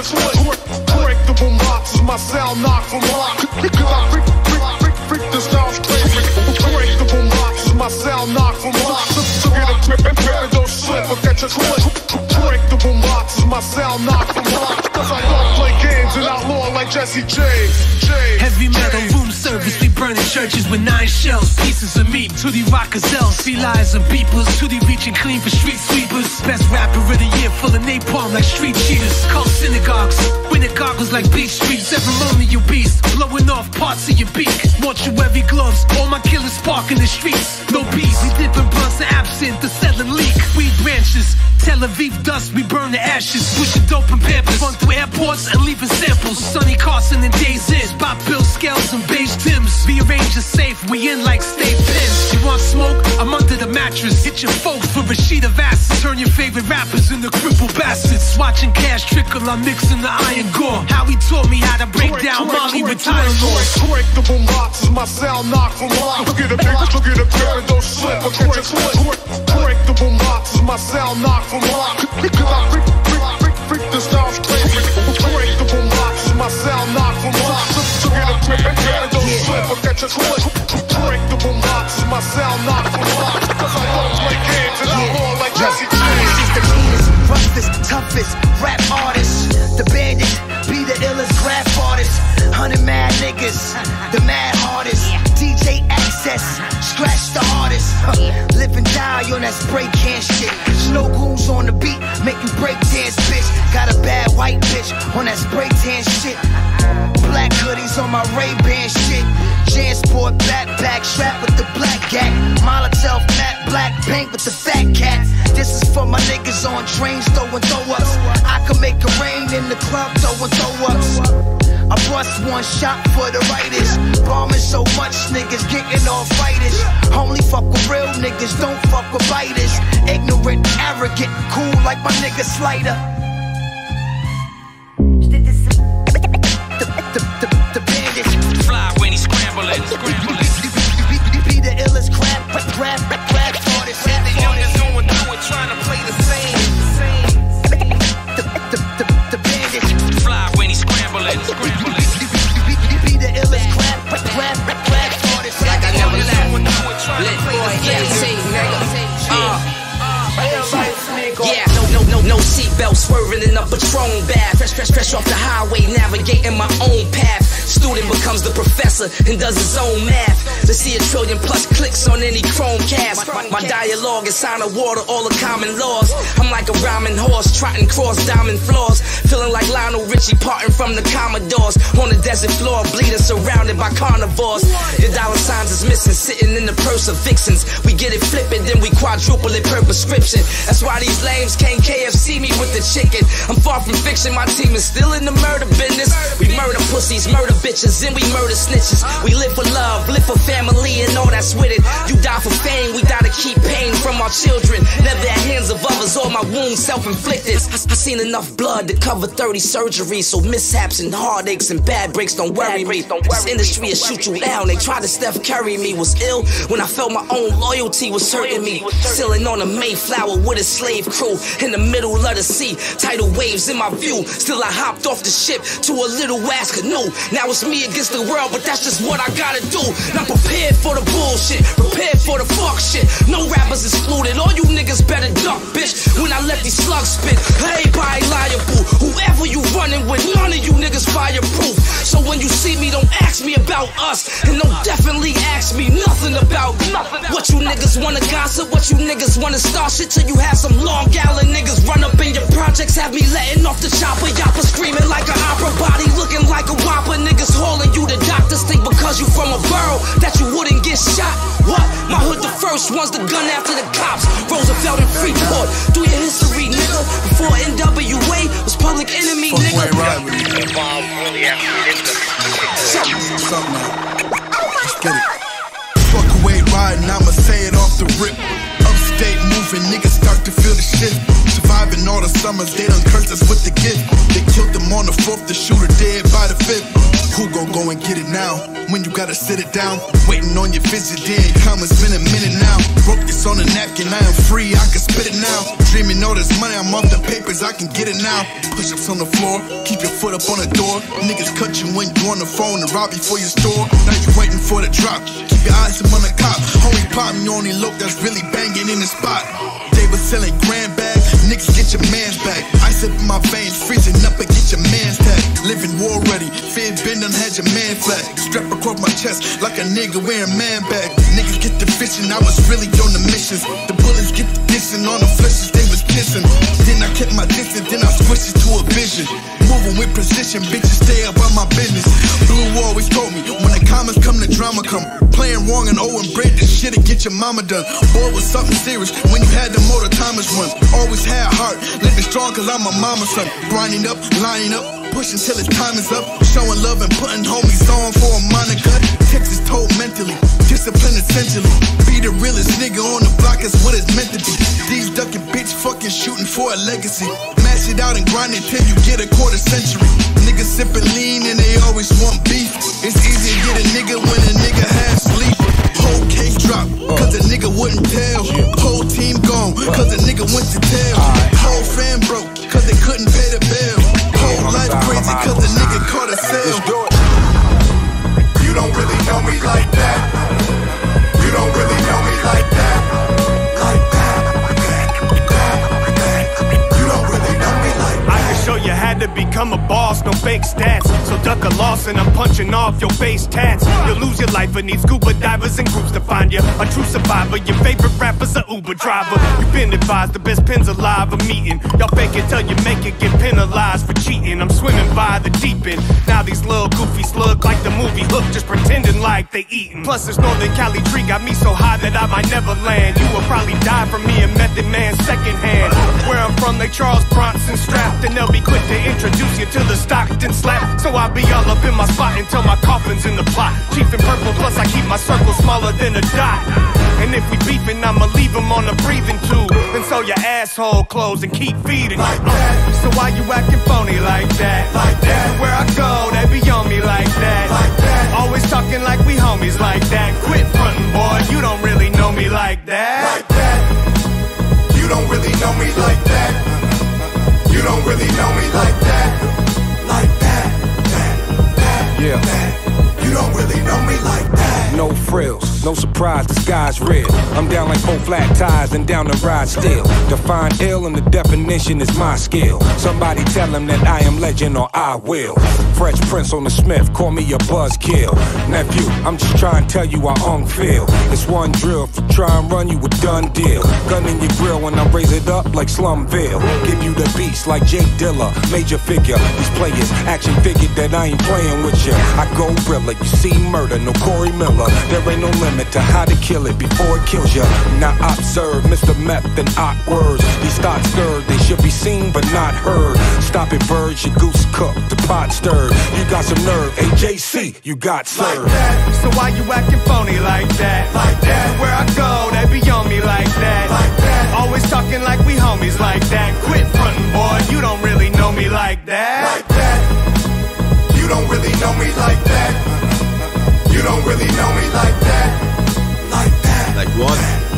Correct the boom boxes, my sound knock from lock. Cause I freak, freak, freak, freak the style's crazy. Correct the boom boxes, my sound knock from lock. Look at a pair of those slip. Correct the boom boxes, my sound knock from lock. Cause I don't play games and outlaw like Jesse James. Heavy metal room service, we burning churches with nine shells. Pieces of meat to the rock gazelles, sea lions and beepers. To the reaching clean for street sweepers. Best rapper of the year, full of napalm like street cheaters. Cult synagogues, winter goggles like beach streets. Ceremonial beast, blowing off parts of your beak. Mortuary gloves, all my killers spark in the streets. No peace, we dipping blunts of absinthe, the selling leak. Weed branches, Tel Aviv dust, we burn the ashes. Pushing dope and pampers, run through airports and leaving samples. Sonny Carson and Days In, pop bill scales and beige Tims. Rearrange the safe, we in like state pins. You want smoke? I'm under the mattress. Hit your folks for a sheet of acid. Turn your favorite rappers into crippled bastards. Watching cash trickle, I'm mixing the iron gore. How he taught me how to break correct, down correct, Molly correct, with time correct, correct the boom boxes, my sound knock from lock. Look at a big, look at a pair of those slip. Correct, correct, correct the boom boxes, my sound knock from lock. Cause I freak, freak, freak, freak the style's crazy. Correct the boom boxes, my sound knock from lock. Look at a pair of those slip. Correct the boom boxes, my sound knock from lock. Cause I don't play games and outlaw like Jesse James. She's the meanest, roughest, toughest rap artist. The bandit, be the illest rap artist. Hundred mad niggas, the mad hardest. D J Access, scratch the hardest. Huh. Live and die on that spray can shit. Snow goons on the beat, making break dance, bitch. Got a bad white bitch on that spray tan shit. Black hoodies on my Ray-Ban shit. Jansport backpack, strap with the black gat. Molotov matte black paint with the fat cat. This is for my niggas on trains throwing throw-ups. I can make it rain in the club throwing throw-ups. I bust one shot for the writers. Bombing so much, niggas getting arthritis. Only fuck with real niggas, don't fuck with biters. Ignorant, arrogant, cool like my nigga Slider. The, the, the, the bandit. Fly when he's scrambling, scrambling. Be the illest crap, crap, crap, crap artist. The youngest going through it, trying to play the same. The, the, the, the bandit. Fly when he's scrambling, scrambling. Be the illest crap, crap, crap artist. Like I never left. Lit boy, yeah, say nigga. Uh. Yeah, no, no, no, no seatbelt swerving in a Patron bath. Fresh, fresh, fresh off the highway, navigating my own path. Student becomes the professor and does his own math. To see a trillion plus clicks on any Chromecast. My, my dialogue is sign of water, all the common laws. I'm like a rhyming horse, trotting cross diamond floors. Feeling like Lionel Richie parting from the Commodores. On the desert floor, bleeding surrounded by carnivores. Your dollar signs is missing, sitting in the purse of vixens. We get it flipping, then we quadruple it per prescription. That's why these lames can't K F C me with the chicken. I'm far from fiction, my team is still in the murder business. We murder pussies, murder bitches, and we murder snitches. We live for love, live for family, and all that's with it. You die for fame, we gotta keep pain from our our children. Never at hands of others, all my wounds self-inflicted. I, I seen enough blood to cover thirty surgeries, so mishaps and heartaches and bad breaks don't worry me. This industry will shoot you down. They tried to Steph Curry me. Was ill when I felt my own loyalty was hurting me. Sailing on a Mayflower with a slave crew in the middle of the sea. Tidal waves in my view. Still I hopped off the ship to a little ass canoe. Now it's me against the world, but that's just what I gotta do. Not prepared for the bullshit, prepared for the fuck shit. No rappers excluded, all you niggas better duck, bitch. When I let these slugs spit, everybody liable. Whoever you running with, none of you niggas fireproof. So when you see me, don't ask me about us, and don't definitely ask me nothing about nothing. What you niggas wanna gossip, what you niggas wanna start shit till you have some Long Island niggas run up in your projects, have me letting off the chopper, yapper screaming like an opera, body looking like a whopper. Niggas hauling you to doctors, think because you from a borough that you wouldn't get shot. What? My hood the first one's the gun after the cops. Roosevelt and Freeport, do your history, nigga. Before N W A was Public Enemy, nigga. Something now. Let's get it. Fuck away riding, I'ma say it off the rip. Upstate moving, niggas start to feel the shit. Surviving all the summers, they done cursed us with the gift. They killed them on the fourth, the shooter dead by the fifth. Who gon' go and get it now? When you gotta sit it down, waiting on your visit, they ain't come, it's been a minute now. Wrote this on a napkin, I am free, I can spit it now. Dreaming all this money, I'm off the papers, I can get it now. Push-ups on the floor, keep your foot up on the door. Niggas cut you when you on the phone and rob you for your store. Now you waiting for the drop, keep your eyes up on the cop. Homie pop, you only look that's really banging in the spot. They was selling grand bags, niggas get your mans back. Ice up in my veins, freezing up and get your mans tag. Living war ready, fear been done had your man flag. Strap across my chest like a nigga wearing man bag. Niggas get the fishing, I was really on the missions. The bullets get the dissing on the fleshes, they was kissing. Then I kept my distance, then I switched it to a vision. Moving with precision, bitches stay up on my business. Blue always told me, when the comments come, the drama come. Playing wrong and owing bread, this shit'll get your mama done. Boy, was something serious when you had the motor Thomas run. Always had heart, living strong cause I'm a mama's son. Grinding up, lining up, pushing till his time is up. Showing love and putting homies on for a minor cut. Texas told mentally, discipline essentially. Be the realest nigga on the block is what it's meant to be. These ducking bitch fucking shooting for a legacy. Mash it out and grind it till you get a quarter century. Niggas sipping lean and they always want beef. It's easy to get a nigga when a nigga has sleep. Whole case drop, cause a nigga wouldn't tell. Whole team gone, cause a nigga went to tell. Whole fam broke, cause they couldn't pay the bill. Whole life crazy, cause the nigga caught a sale. You don't really know me like that. You don't really know me like that. Like that, that, that, that. You don't really know me like that. I can show you how to become a boss, no fake stats. So duck a loss and I'm punching off your face tats. You'll lose your life and need scuba divers and groups to find you a true survivor. Your favorite rapper's a Uber driver. You've been advised the best pins alive are meeting. Y'all fake it till you make it, get penalized for cheating. I'm swimming by the deep end. Now these little goofies look like the movie Hook, just pretending like they eating. Plus this Northern Cali tree got me so high that I might never land. You will probably die from me and Method Man secondhand. Where I'm from, they Charles Bronson strapped, and they'll be quick to introduce you to the Stockton slap. So I'll be all up in my spot until my coffin's in the plot. Chief in purple, plus I keep my circle smaller than a dot. And if we beefing, I'ma leave them on a breathing tube. And so your asshole close and keep feeding. Like that. So why you acting phony like that? Like that. Where I go, they be on me like that. Like that. Always talking like we homies like that. Quit frontin', boy, you don't really know me like that. Like that. You don't really know me like that. You don't really know me like that. Like that, that, that, yeah. that. You don't really know me like that. No frills, no surprise, the sky's red. I'm down like four flat tires and down the ride still. Define ill and the definition is my skill. Somebody tell him that I am legend or I will. Fresh Prince on the Smith, call me a buzzkill. Nephew, I'm just trying to tell you how I feel. It's one drill, if you try and run you a done deal. Gun in your grill when I raise it up like Slumville. Give you the beats like Jake Dilla, major figure. These players, action figure that I ain't playing with ya. I go realer, you see murder, no Corey Miller. There ain't no limit. limit to how to kill it before it kills you. Now observe Mister Meth and odd words. These thoughts stirred, they should be seen but not heard. Stop it, birds, your goose cooked, the pot stirred. You got some nerve, A J C, you got served. Like that, so why you acting phony like that? Like that, where I go, they be on me like that. Like that, always talking like we homies like that. Quit frontin', boy, you don't really know me like that. Like that, you don't really know me like that. You don't really know me like that. Like that. Like what?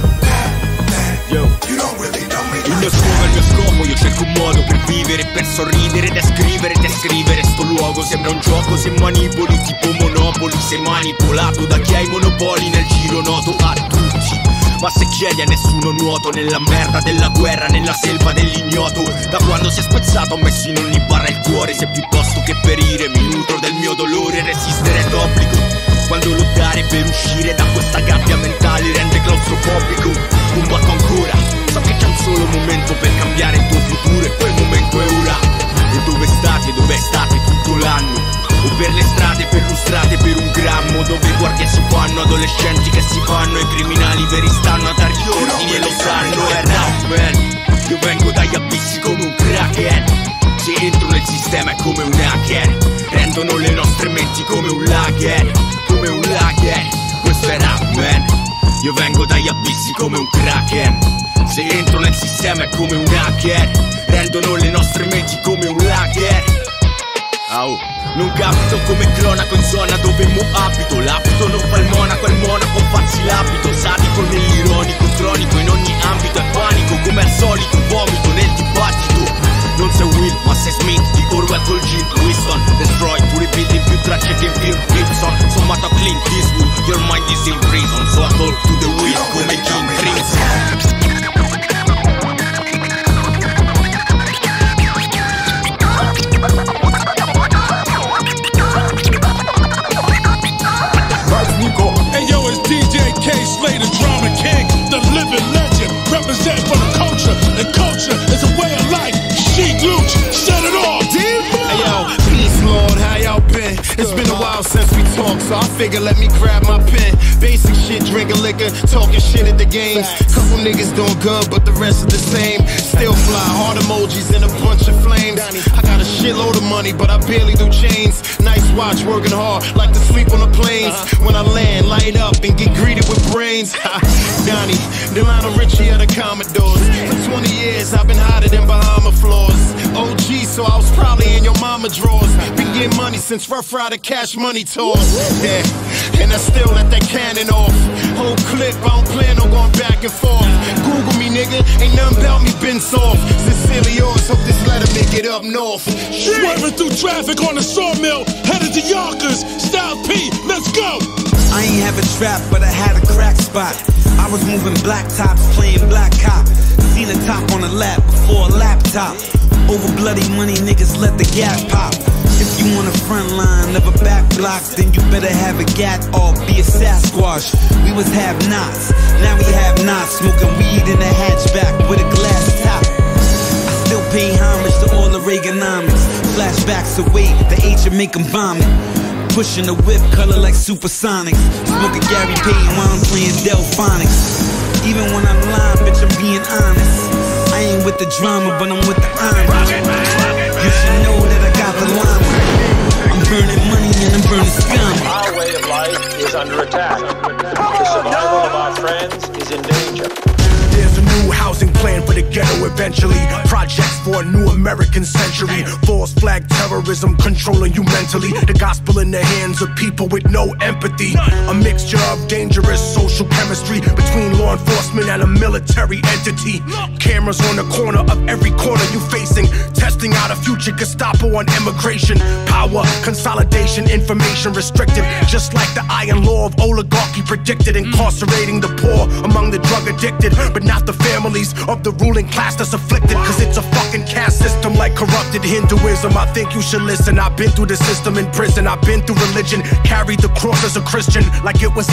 Yo, you don't really know me. Il mio scopo è il mio scopo, io cerco un modo per vivere, per sorridere, descrivere, descrivere sto luogo. Sembra un gioco se manipoli, tipo Monopoli. Sei manipolato da chi ha i monopoli nel giro noto a tutti. Ma se chiedi a nessuno nuoto nella merda della guerra, nella selva dell'ignoto. Da quando si è spezzato ho messo in ogni barra il cuore. Se piuttosto che perire mi nutro del mio dolore, resistere è d'obbligo. Quando lottare per uscire da questa gabbia mentale rende claustrofobico. Combatto ancora, so che c'è un solo momento per cambiare il tuo futuro e quel momento è ora. E dove state e dove state tutto l'anno? O per le strade perlustrate per un grammo, dove guardie si fanno, adolescenti che si fanno, e criminali veri stanno a dargli ordini e lo sanno. È rap man, io vengo dagli abissi come un kraken. Se entro nel sistema è come un hacker. Rendono le nostre menti come un lager, come un lager. Questo è rap man, io vengo dagli abissi come un kraken. Se entro nel sistema è come un hacker. Rendono le nostre menti come un lager. Oh, non capito come cronaco in zona dove mo abito. L'abito non fa il monaco, il monaco farsi l'abito. Sadico nell'ironico, cronico in ogni ambito. È panico come al solito, vomito nel dibattito. Non sei Will, ma sei Smith di Orwell col Jim Winston. Destroy, tu ribuild in più tracce che in film Gibson. Sommato a Clint Eastwood, your mind is in prison. So I talk to the wind come King Crimson. Hey yo, it's D J K Slay, the drama king, the living legend. Represent for the culture, and culture is a way of life. Sheik Luch, set it off. Hey yo, peace Lord, how y'all been? It's been a while since we talked, so I figure let me grab my pen. Basic shit, drinking liquor, talking shit at the games. Couple niggas doing good, but the rest are the same. Still fly, heart emojis and a bunch of flames. I got a shitload of money, but I barely do chains. Nice watch, working hard, like to sleep on the planes. When I land, light up and get greeted with brains. Donnie, the Lionel Richie of the Commodores. For twenty years, I've been hotter than Bahama floors. O G, so I was probably in your mama drawers. Been getting money since Rough Rider Cash Money tours. Yeah, and I still let that cannon off. Whole clip, I don't plan on going back and forth. Google me, nigga, ain't nothing about me been soft. Sincerely yours, hope this letter make it up north. Swerving through traffic on the sawmill, headed to Yonkers. Style P, let's go. I ain't have a trap, but I had a crack spot. I was moving black tops, playing black cop. Seen a top on a lap before a laptop. Over bloody money, niggas let the gap pop. If you want a front line of a back block, then you better have a gat or be a Sasquatch. We was have-nots, now we have nots. Smoking weed in a hatchback with a glass top. I still pay homage to all the Reaganomics. Flashbacks away, the age of making vomit. Pushing the whip, color like supersonics. Smoking Gary Payton while I'm playing Delphonics. Even when I'm lying, bitch, I'm being honest. I ain't with the drama, but I'm with the irony. You should know that I got the llama. I'm burning money and I'm burning scum. Our way of life is under attack. The survival of our friends is in danger. There's a new housing plan for the ghetto eventually. Projects for a new American century. False flag terrorism controlling you mentally. The gospel in the hands of people with no empathy. A mixture of dangerous social chemistry between law enforcement and a military entity. Cameras on the corner of every corner you facing. Testing out a future Gestapo on immigration. Power, consolidation, information restricted. Just like the iron law of oligarchy predicted. Incarcerating the poor among the drug addicted. But not the families of the ruling class that's afflicted. Cause it's a fucking caste system like corrupted Hinduism. I think you should listen. I've been through the system in prison. I've been through religion, carried the cross as a Christian, like it was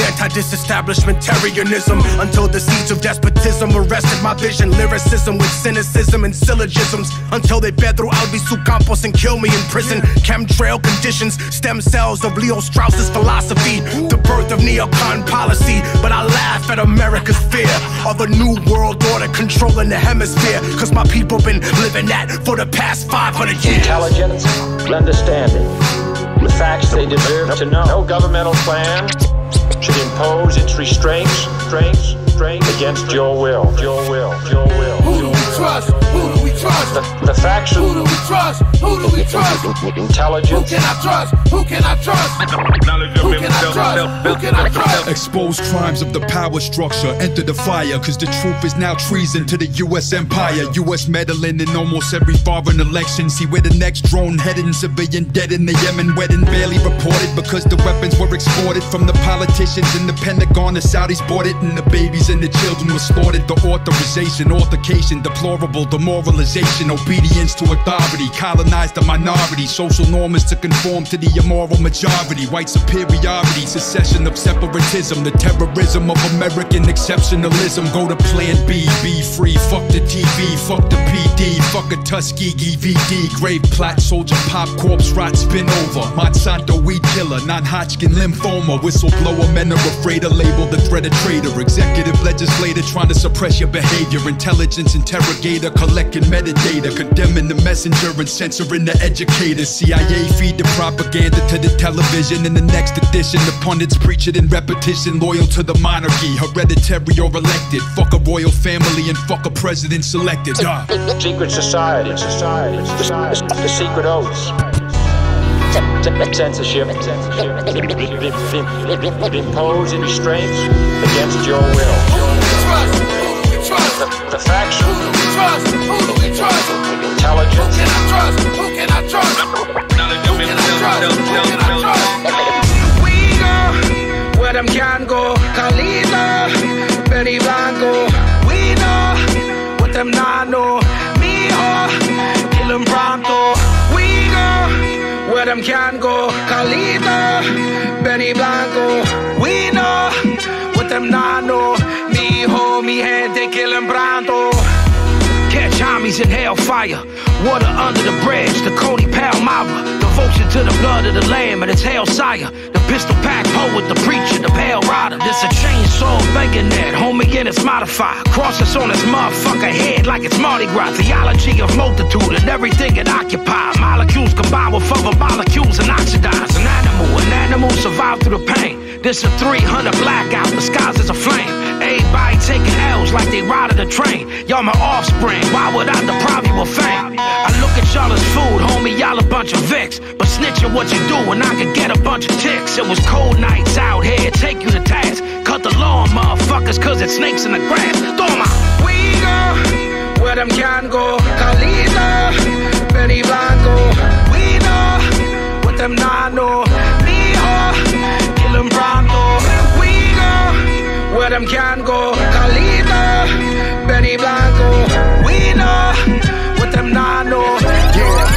anti-disestablishmentarianism, until the seeds of despotism arrested my vision. Lyricism with cynicism and syllogisms, until they bed through Albizu Campos and kill me in prison. Chemtrail conditions, stem cells of Leo Strauss's philosophy, the birth of neocon policy. But I laugh at America's fear of a new world order controlling the hemisphere, cause my people been living that for the past five hundred years. Intelligence, understanding, the facts they deserve to know. No governmental plan should impose its restraints, restraints, restraints against your will, your will, your will. Who do we trust? Who do we trust? The, the facts. Who do we trust? Who do we trust? Intelligence. Who can I trust? Who can I trust? Who can I trust? Who can I trust? Expose crimes of the power structure, enter the fire, cause the truth is now treason to the U S empire. U S meddling in almost every foreign election. See where the next drone heading, civilian dead in the Yemen wedding, barely reported because the weapons were exported from the politicians in the Pentagon. The Saudis bought it and the babies and the children were slaughtered. The authorization, altercation, deplorable demoralization, obedience to authority, colonized the minority, social norms to conform to the immoral majority, white superiority, secession of separatism, the terrorism of American exceptionalism. Go to plan B, be free, fuck the T V, fuck the P D, fuck a Tuskegee V D, grave plot, soldier pop, corpse rot, spin over, Monsanto weed killer, non-Hodgkin lymphoma, whistleblower, men are afraid to label the threat a traitor, executive legislator trying to suppress your behavior, intelligence interrogator, collecting metadata, condemning the messenger and censoring the educator, C I A feed the propaganda to the television. In the next edition, the pundits preach it in repetition, loyal to the monarchy, hereditary or elected, fuck a royal family and fuck a president selected. Uh. Secret society, society, the, the secret oaths. Censorship, impose restraints against your will. The, the facts. Who do we trust? Who do we trust? Intelligence. Who can I trust? Who can I trust? Who can I trust? Who can I trust? We go where them can go. Calita, Benny Blanco. We know what them not know. Mijo, kill them pronto. We go where them can go. Calita, Benny Blanco. We know what them not know. Mijo, mi gente, kill them pronto. Catch homies in hellfire, water under the bridge, the Cody Palmyra, devotion to the blood of the lamb and its hail sire, the pistol pack poet, the preacher, the pale rider. This a chainsaw bayonet, homie, and it's modified. Cross us on this motherfucker head like it's Mardi Gras. Theology of multitude and everything it occupies. Molecules combine with other molecules and oxidize. An animal, an animal survived through the pain. This a three hundred blackout, the skies is aflame. Everybody taking L's like they ride the train. Y'all my offspring, why would I deprive you of fame? I look at y'all as food, homie, y'all a bunch of Vicks. But snitching what you do and I could get a bunch of ticks. It was cold nights out here, take you to task. Cut the lawn, motherfuckers, cause it's snakes in the grass. Toma! We go where them can go. Calita, Benny Blanco. We know what them not know. Mijo, kill them pronto. We go where them can go. Calita, Benny Blanco. We know what them not know. Yeah.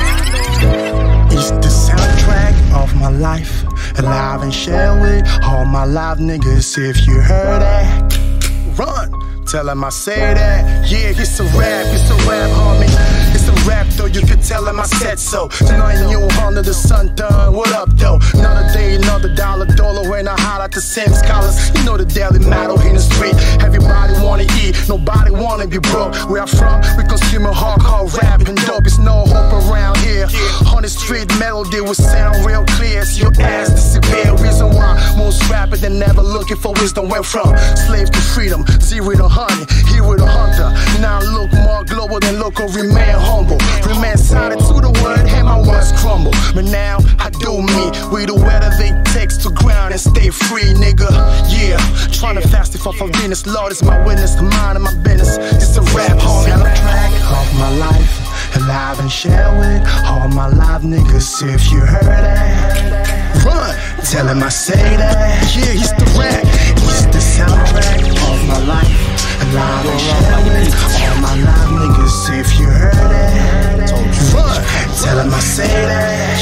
It's the soundtrack of my life, alive and share with all my live niggas. If you heard that, run. Tell him I say that. Yeah, it's a rap, it's a rap, homie. It's a rap though, you can tell him I said so. Tonight you under the sun done, what up though? Another day, another dollar, dollar when I holler at the same scholars. You know the daily motto in the street. Everybody wanna eat, nobody wanna be broke. Where I'm from, we consuming hardcore rap and dope. It's no hope around here. On the street, melody will sound real clear. So your ass disappear. Reason why most rappers they never looking for wisdom went from slave to freedom, zero to honey, hero to hunter. Now look more global than local, remain humble. Remain silent to the word, and my words crumble. But now I do me, with the weather they takes to ground and stay free, nigga. Yeah, trying to fast it for forgiveness. Lord is my witness, the mind of my business. It's a rap, homie. Soundtrack of my life, alive and share with all my live niggas. If you heard that, run. Tell him I say that. Yeah, it's the rap. It's the soundtrack of my life. Alive and sharing all my live niggas. If you heard it, tell them I say that.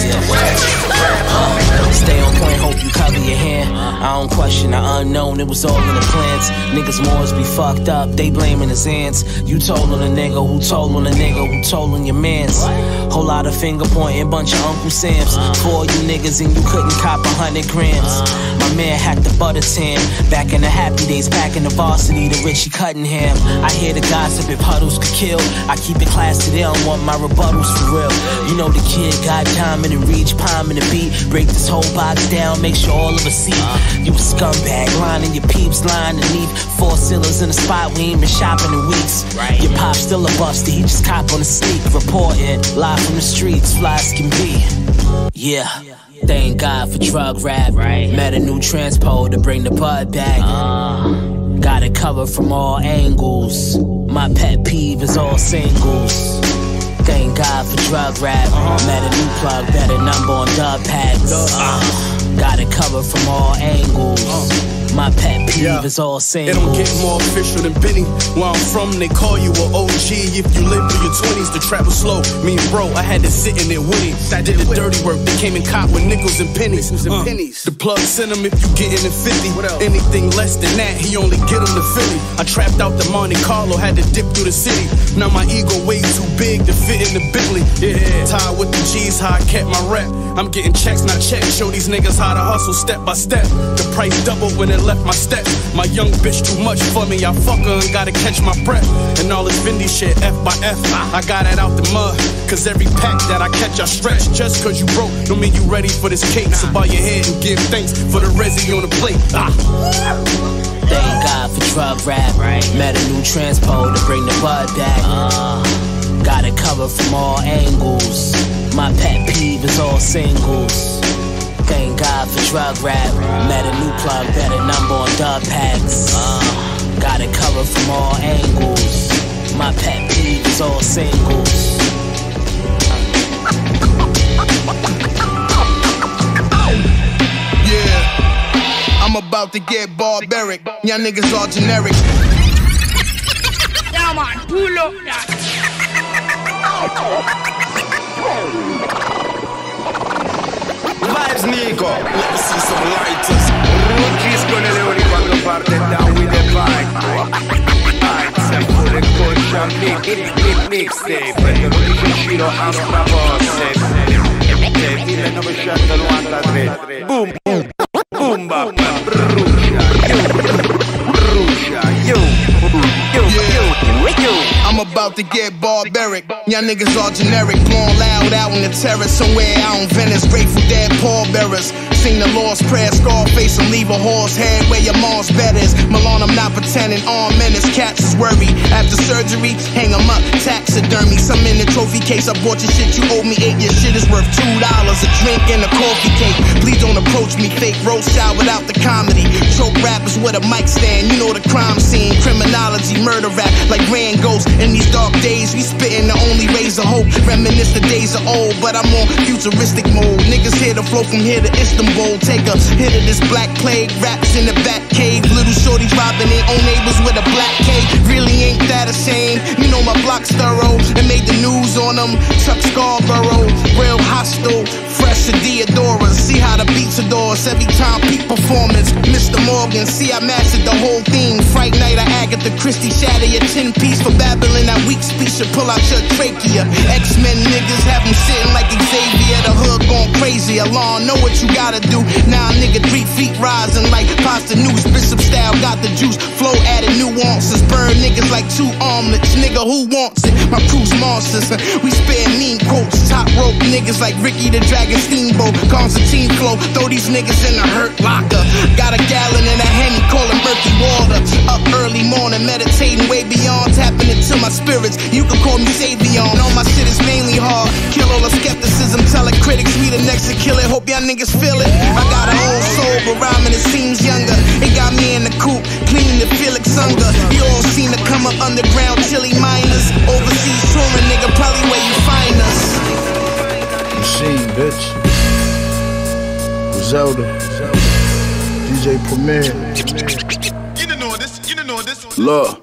Stay on point, hope you cover your hand. I don't question the unknown, it was all in the plans. Niggas Moors be fucked up, they blaming his ants. You told on a nigga, who told on a nigga, who told on your mans. Whole lot of finger pointing, bunch of Uncle Sam's. For you niggas and you couldn't cop a hundred grams. My man hacked the butter tan. Back in the happy days, back in the varsity, the Richie Cunningham. I hear the gossip if huddles could kill. I keep it classy, they don't want my rebuttals for real. You know the kid got diamond and reach, palm in the beat. Break this whole box down, make sure all of us see. You a scumbag, lining your peeps, lying underneath. Four ceilings in the spot, we ain't been shopping in weeks. Your pop still a buster, he just cop on the sneak. Reporting, live from the streets, fly as can be. Yeah, thank God for drug rap. Met a new transpo to bring the bud back. Got it covered from all angles. My pet peeve is all singles. Thank God for drug rap. Met a new plug, better number on dub packs. Uh, got it covered from all angles. My pet peeve yeah. is all singles. It don't get more official than Benny. Where I'm from, they call you a O G. If you live through your twenties, the trap was slow. Me and bro, I had to sit in it with him. I did the dirty work, they came in cop with nickels and pennies. Uh, the plug sent him if you getting in fifty. Anything less than that, he only get him to Philly. I trapped out the Monte Carlo, had to dip through the city. Now my ego way too big to fit in the Bentley. Yeah, tied with the G's, how I kept my rep. I'm getting checks, not checks. Show these niggas how to hustle step by step. The price doubled when it left my steps. My young bitch too much for me, I fuck her and gotta catch my breath. And all this Fendi shit, F by F, I got it out the mud. Cause every pack that I catch, I stretch. Just cause you broke, don't mean you ready for this cake. So bow your head and give thanks for the resi on the plate. Ah. Thank God for drug rap. Met a new transpo to bring the bud back. Uh, got it covered from all angles. My pet peeve is all singles. Thank God for drug rap. Met a new plug, better number on dub packs. Uh, got it covered from all angles. My pet peeve is all singles. Yeah, I'm about to get barbaric. Y'all niggas all generic. Yeah, man, pull up that. Vibes Nico, let me see some lighters. Rookies con el único cuando parte down with the vibe. Lights and full of cushion, big, big, big mixtape. Perché lo dico Ciro a straposte. E millenovecentonovantatré. Boom, boom, boom, bap, brucia, you, you, you, you, you. I'm about to get barbaric. Y'all niggas all generic, blowing loud out in the terrace somewhere out in Venice. Grateful Dead pallbearers. Sing the Lord's Prayer, Scarface, and leave a horse head where your mom's bed is. Milan, I'm not pretending, arm menace, cats is worried. After surgery, hang 'em up, taxidermy. Some in the trophy case, I bought your shit, you owe me eight. Your shit is worth two dollars, a drink and a coffee cake. Please don't approach me, fake roast out without the comedy. Choke rappers with a mic stand, you know the crime scene. Criminology, murder rap, like Grand Ghost. In these dark days, we spittin' the only rays of hope. Reminisce the days are old, but I'm on futuristic mode. Niggas here to flow from here to Istanbul. Take a hit of this black plague, raps in the back cave. Little shorties robbing their own neighbors with a black cave. Really ain't that a shame? You know my block's thorough and made the news on them. Chuck Scarborough, real hostile, fresh to Deodora. See how the beats adore us every time peak performance. Mister Morgan, see I mastered the whole theme. Fright Night, I Agatha Christie, shatter your ten piece for babbling. That weak speech should pull out your trachea. X-Men niggas have them sitting like Xavier. The hood gone crazy. Alon, know what you gotta do. Now nigga three feet rising like pasta noose. Bishop style got the juice. Flow added nuances. Burn niggas like two omelets. Nigga, who wants it? My crew's monsters. We spitting mean quotes. Top rope niggas like Ricky the Dragon Steamboat. Constantine flow. Throw these niggas in the hurt locker. Got a gallon in a Henny, calling murky water. Up early morning, meditating way beyond. Tapping into my spirits. You can call me Savion. All my shit is mainly hard. Kill all the skepticism. Telling critics we the next to kill it. Hope y'all niggas feel it. I got an old soul, but rhyming it seems younger. It got me in the coop, clean the Felix Unger. You all seen to come up underground, chili miners. Overseas touring, nigga, probably where you find us. Machine, bitch. Zelda. D J J Premier. You didn't know this, you didn't know this. Look,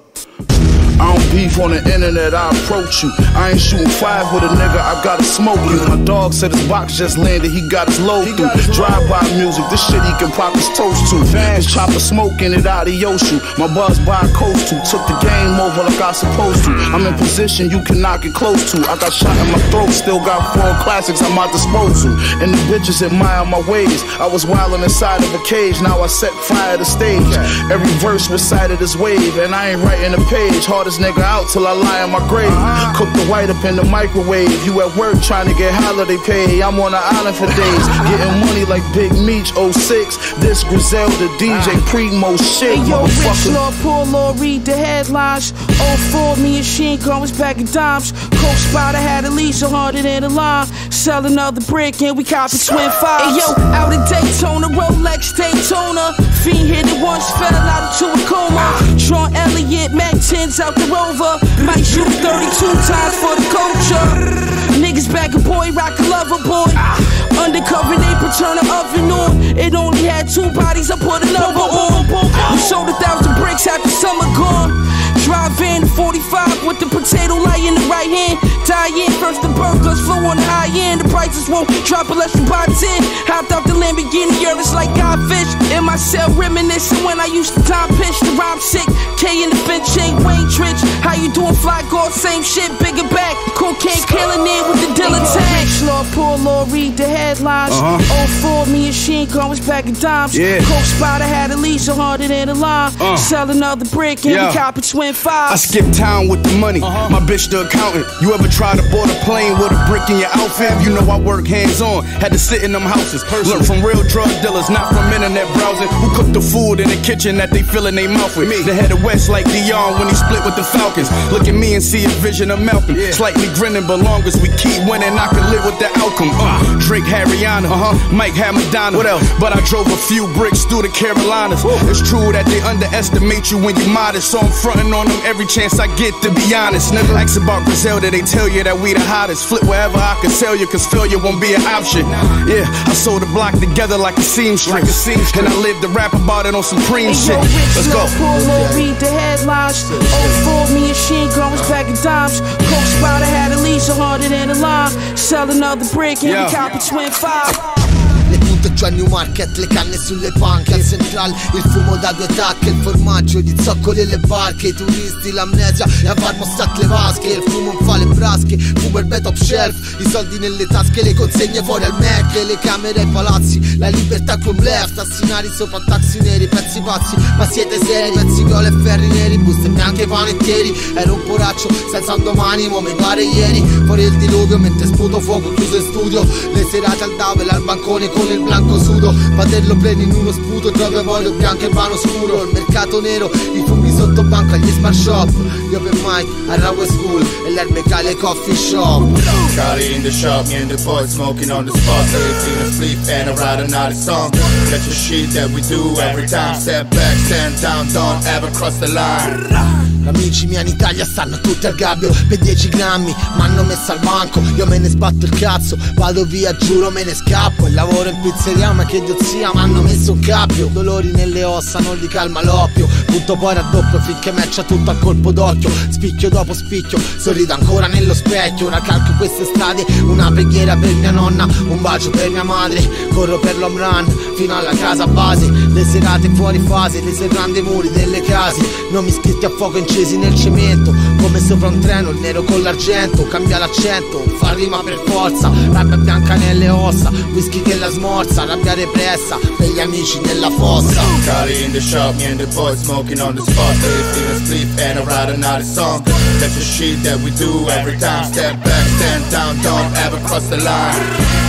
I don't beef on the internet, I approach you. I ain't shooting five with a nigga, I gotta smoke you. My dog said his box just landed, he got his load through. Drive-by music, this shit he can pop his toast to. His chopper smoking it out of Yoshu. My buzz by coast to, took the game over like I supposed to. I'm in position you cannot get close to. I got shot in my throat, still got four classics at my disposal. And the bitches admire my ways. I was wildin' inside of a cage, now I set fire to stage. Every verse recited this wave, and I ain't writing a page. Hardest nigga out till I lie in my grave. Cook the white up in the microwave. You at work trying to get holiday pay. I'm on the island for days, getting money like Big Meech. oh six, this Griselda D J Primo shit. Hey yo, Rich Lord, poor Lord, read the headlines. oh four, me and Sheen Gun was back in dimes. Coke Spider had at least a hundred in the line. Sell another brick and we copy twin fives. Hey yo, out in Daytona, Rolex Daytona. Fiend hit it once, fell out into a coma. Sean Elliott, Mac tens out the Rover. Might shoot thirty-two times for the culture. Niggas back a boy, rock a lover boy. Undercover, they put turn the oven on. It only had two bodies, I put another on. We sold a thousand bricks after summer gone. Drive in forty-five with the potato light in the right hand. Die in first the burgers, flow on the high end. The prices won't drop unless you buy ten. Hopped out the Lamborghini, it's like Godfish. In my cell reminiscing when I used to time pitch. The rhyme sick, K in the bench ain't Wayne Trich. How you doing, fly guard, same shit, bigger back. Cocaine killing it with the dealer tag. Rich Lord, poor Lord, read the headlines. uh-huh. oh four, me and Sheen Gun was back in dimes. yeah. Coke Spider had at least a hundred in the line. uh. Sell another brick and yeah. we copy twin fives. I skip town with the money, uh-huh. my bitch the accountant. You ever try to board a plane with a brick in your outfit? You know I work hands-on, had to sit in them houses. Learn from real drug dealers, not from internet browsing. Who cook the food in the kitchen that they fill in their mouth with? Me. The head of West like Dion when he split with the Falcons. Look at me and see a vision of Malcolm. yeah. Slightly grinning, but long as we keep winning, I can live with the outcome. uh, Drake had Rihanna, uh-huh. Mike had Madonna. What else? But I drove a few bricks through the Carolinas. Woo. It's true that they underestimate you when you're modest, so I'm fronting on them every chance I get, to be honest. Nigga, ask about Griselda, they tell you that we the hottest. Flip wherever I can sell you, cause failure won't be an option. Yeah, I sold the block together like a seamstress, and I lived to rap about it on Supreme shit. Let's go. Poor Lord, read the headlines. oh four, me and Sheen Gun was back in dimes. Coke Spider had at least a hundred in the line. Sell another brick and yeah. we copy twin five. Le punte già a New Market, le canne sulle panche. Al Central il fumo da due tacche, il formaggio, gli zoccoli e le barche, i turisti, l'amnesia e a Varmostat le vasche. Il fumo non fa le brasche, fumo il top shelf, i soldi nelle tasche, le consegne fuori al Mac, le camere ai palazzi, la libertà con blef, tassinari sopra taxi neri, pezzi pazzi, ma siete seri, pezzi gol e ferri neri, buste bianche panettieri. Ero un poraccio senza un domani, mo mi pare ieri. Fuori il diluvio mentre sputo fuoco chiuso in studio, le serate al tavolo al bancone con il blanco sudo. Paterlo pleno in uno sputo, droga, voglio bianco e vano scuro. Il mercato nero, i funghi sotto banco agli smart shop, gli open mic a Railway School e l'erbe cale coffee shop. Carly in the shop, me and the boys smoking on the spot. So it's in a sleep and I write another song. That's the shit that we do every time. Step back, stand down, don't ever cross the line. Amici miei in Italia stanno tutti al gabbio per dieci grammi, m'hanno messo al banco, io me ne sbatto il cazzo, vado via, giuro me ne scappo. Il lavoro in pizzeria, ma che idiozia, m'hanno messo un cappio. Dolori nelle ossa, non li calma l'oppio. Punto poi raddoppio finché matcha tutto al colpo d'occhio. Spicchio dopo spicchio, sorrido ancora nello specchio. Ora calco queste strade, una preghiera per mia nonna, un bacio per mia madre. Corro per l'home run, fino alla casa base. Le serate fuori fase, le serrande i muri delle case. Non mi scritti a fuoco in nel cemento, come sopra un treno, il nero con l'argento, cambia l'accento, fa rima per forza, rabbia bianca nelle ossa, whisky che la smorza, rabbia repressa, per gli amici nella fossa. Carly in the shop, me and the boys smoking on the spot. So it's in a sleep and I write another song. That's the shit that we do every time. Step back, stand down, don't ever cross the line.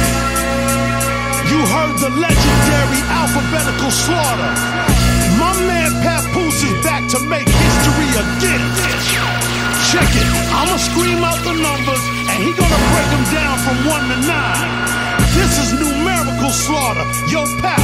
You heard the legendary alphabetical slaughter. My man Papoose is back to make history again. Check it, I'ma scream out the numbers and he gonna break them down from one to nine. This is numerical slaughter. Yo, Pap,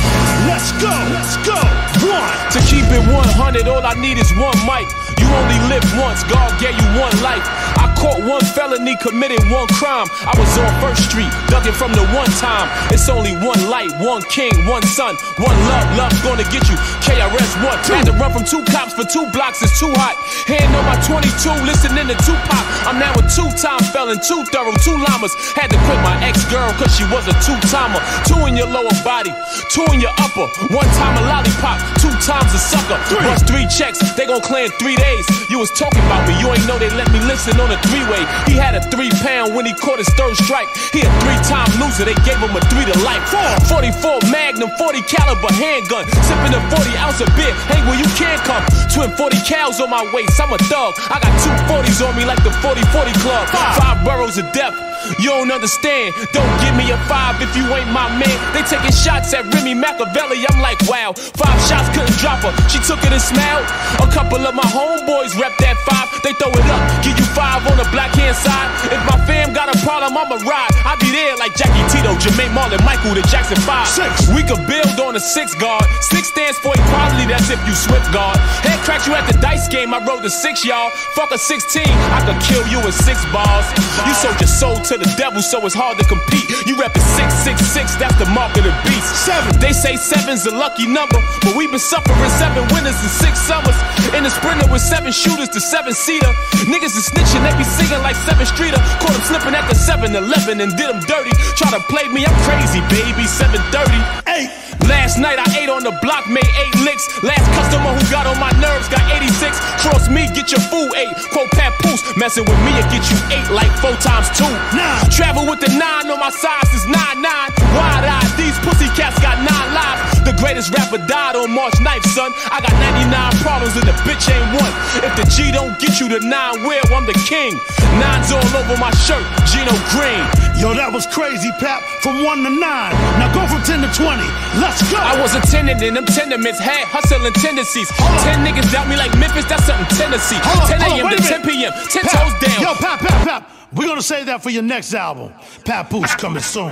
Let's go, let's go. One. To keep it one hundred, all I need is one mic. You only live once, God gave you one life. I caught one felony, committed one crime. I was on First Street, ducking from the one time. It's only one light, one king, one son, one love. Love's gonna get you. K R S one. Had to run from two cops for two blocks, it's too hot. Hand on my twenty-two, listening to Tupac. I'm now a two-time felon, two thorough, two llamas. Had to quit my ex-girl cause she was a two-timer. Two in your lower body, two in your upper. One time a lollipop, two times a sucker. Bust three checks, they gon' clear in three days. You was talking about me, you ain't know they let me listen on a three-way. He had a three pound when he caught his third strike. He a three-time loser, they gave him a three to life. forty-four Magnum, forty caliber handgun. Sipping a forty ounce of beer, hang where you can come. Twin forty cows on my waist, I'm a thug. I got two forties on me like the forty forty club. Five boroughs of death, you don't understand. Don't give me a five if you ain't my man. They taking shots at Remy Machiavelli, I'm like wow. Five shots couldn't drop her, she took it and smiled. A couple of my homeboys rep that five, they throw it up, give you five on the black hand side. If my fam got a problem, I'ma ride. I be there like Jackie Tito, Jermaine Marlon, Michael, the Jackson five. Six. We could build on a six guard. Six stands for equality, that's if you swift guard. Head cracked you at the dice game, I rode the six, y'all. Fuck a sixteen, I could kill you in six bars. You sold your soul to the devil, so it's hard to compete. You reppin' six six six, that's the mark of the beast. Seven. They say seven's a lucky number, but we've been suffering seven winters and six summers. In the Sprinter with seven shooters to seven seater. Niggas is snitching, they be singing like seven streeter. Caught him slipping at the seven eleven and did him dirty. Try to play me, I'm crazy, baby. seven thirty. Eight. Last night I ate on the block, made eight licks. Last customer who got on my nerves got eighty-six. Cross me, get your food eight. Quote Papoose, messing with me, I get you eight like four times two. Nine. Travel with the nine on my size is nine nine. Wide eyed, these pussy cats got nine lives. The greatest rapper died on March ninth, son. I got ninety-nine problems and the bitch ain't one. If the G don't get you the nine wheel, I'm the king. Nines all over my shirt, Gino Green. Yo, that was crazy, Pap. From one to nine. Now go from ten to twenty. Let's go. I was a tenant in them tenements, had hustling tendencies. Ten niggas doubt me like Memphis, that's something Tennessee. ten a m to ten p m, ten Pap. toes down. Yo, Pap, Pap, Pap. We're gonna save that for your next album. Papoose coming soon.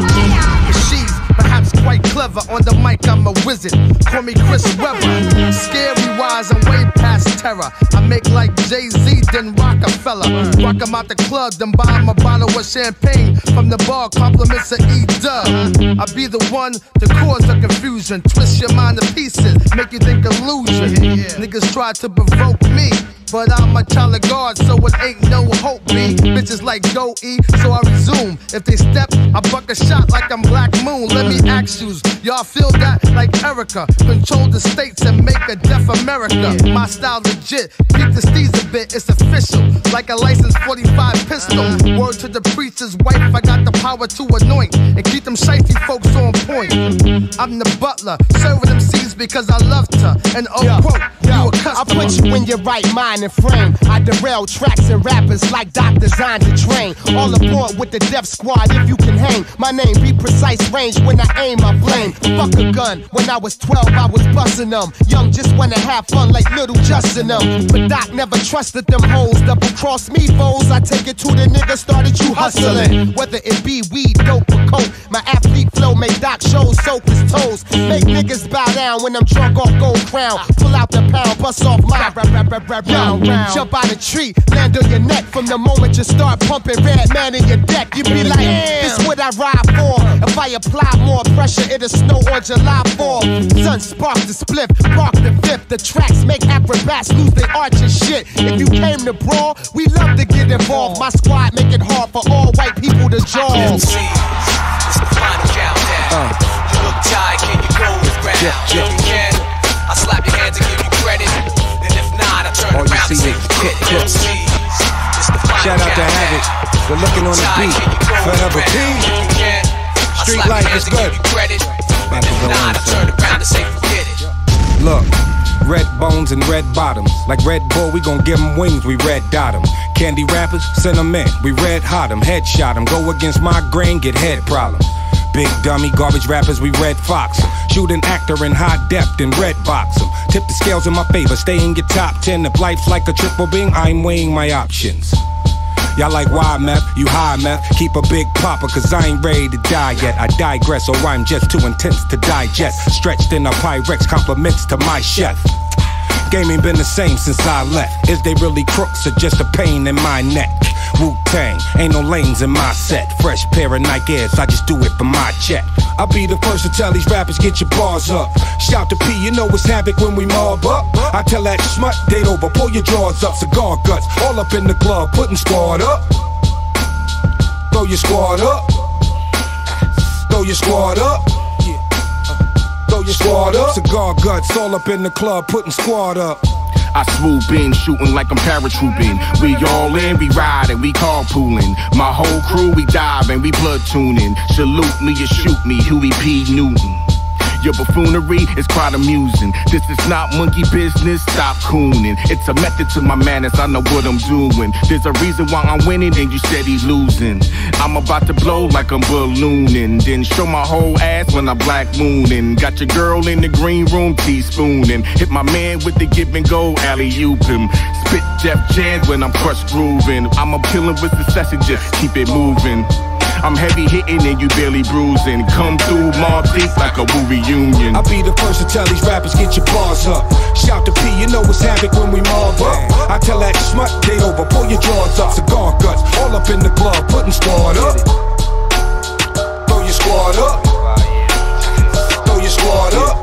She's perhaps quite clever. On the mic, I'm a wizard. Call me Chris Webber. Scary wise, I'm way past terror. I make like Jay-Z, then Rockefeller. Rock 'em out the club, then buy 'em a bottle of champagne. From the bar, compliments of E-Dub. I be the one to cause the confusion. Twist your mind to pieces, make you think illusion. Niggas try to provoke me, but I'm a child of God, so it ain't no hope, me. Bitches like go E, so I resume. If they step, I buck a shot like I'm Black Moon. Let me ask you, y'all feel that like Erica? Control the states and make a deaf America. My style legit, keep the steez a bit, it's official. Like a licensed forty-five pistol. Word to the preacher's wife, I got the power to anoint and keep them shiesty folks on point. I'm the butler, serving them seeds because I love to. And oh, quote, you a customer. I put you in your right mind and frame. I derail tracks and rappers like Doc designed to train. All aboard with the Def Squad if you can hang. My name be precise range when I aim, I blame. Fuck a gun. When I was twelve, I was busting them. Young just wanna have fun like little Justin them. But Doc never trusted them hoes. Double cross me foes. I take it to the nigga started you hustling. Whether it be weed, dope or coke. My athlete flow make Doc shows soak his toes. Make niggas bow down when I'm drunk off gold crown. Pull out the pound, bust off my rap rap rap rap round round. Jump out a tree, land on your neck. From the moment you start pumping red man in your deck, you be like, this what I ride for. If I apply more pressure, it'll snow on July fourth. Sun spark the split, park the fifth. The tracks make acrobats lose their arch and shit. If you came to brawl, we love to get involved. My squad make it hard for all white people to jaw. It's the final countdown. Uh. You look tired, can you go around? Yeah, yeah. If you can, I slap your hands and give you credit. And if not, I turn all around you see and is hit clips. Shout out to Havoc. We're looking on the beat. Forever P. Street life is good. About to go on, son. Look. Red bones and red bottoms. Like Red Bull, we gon' give them wings, we red dot them. Candy rappers, send them in, we red hot them. Headshot them, go against my grain, get head problems. Big dummy, garbage rappers, we red fox 'em. Shoot an actor in high depth and red box 'em. Tip the scales in my favor, stay in your top ten. If life's like a triple bing, I'm weighing my options. Y'all like why, meth? You high, meth? Keep a big popper, cause I ain't ready to die yet. I digress, or I'm just too intense to digest. Stretched in a Pyrex, compliments to my chef. Game ain't been the same since I left. Is they really crooks or just a pain in my neck? Wu-Tang, ain't no lanes in my set. Fresh pair of Nike Airs, I just do it for my check. I'll be the first to tell these rappers, get your bars up. Shout to P, you know it's havoc when we mob up. I tell that smut, date over, pull your drawers up. Cigar guts, all up in the club, putting squad up. Throw your squad up. Throw your squad up. Throw your squad up. Cigar guts, all up in the club, putting squad up. I swoop in, shooting like I'm paratrooping. We all in, we riding, we carpooling. My whole crew, we diving, we platooning. Salute me or shoot me, Huey P. Newton. Your buffoonery is quite amusing. This is not monkey business, stop cooning. It's a method to my madness, I know what I'm doing. There's a reason why I'm winning and you said he's losing. I'm about to blow like I'm ballooning. Then show my whole ass when I'm black mooning. Got your girl in the green room teaspooning. Hit my man with the give and go, alley-oop him. Spit Jeff Jans when I'm crushed grooving. I'm a killing with succession, just keep it moving. I'm heavy hitting and you barely bruising. Come through mob deep like a Wu reunion. I'll be the first to tell these rappers, get your bars up. Shout to P, you know it's havoc when we mob up. I tell that smut, date over, pull your drawers up. Cigar guts, all up in the club, putting squad up. Throw your squad up. Throw your squad up.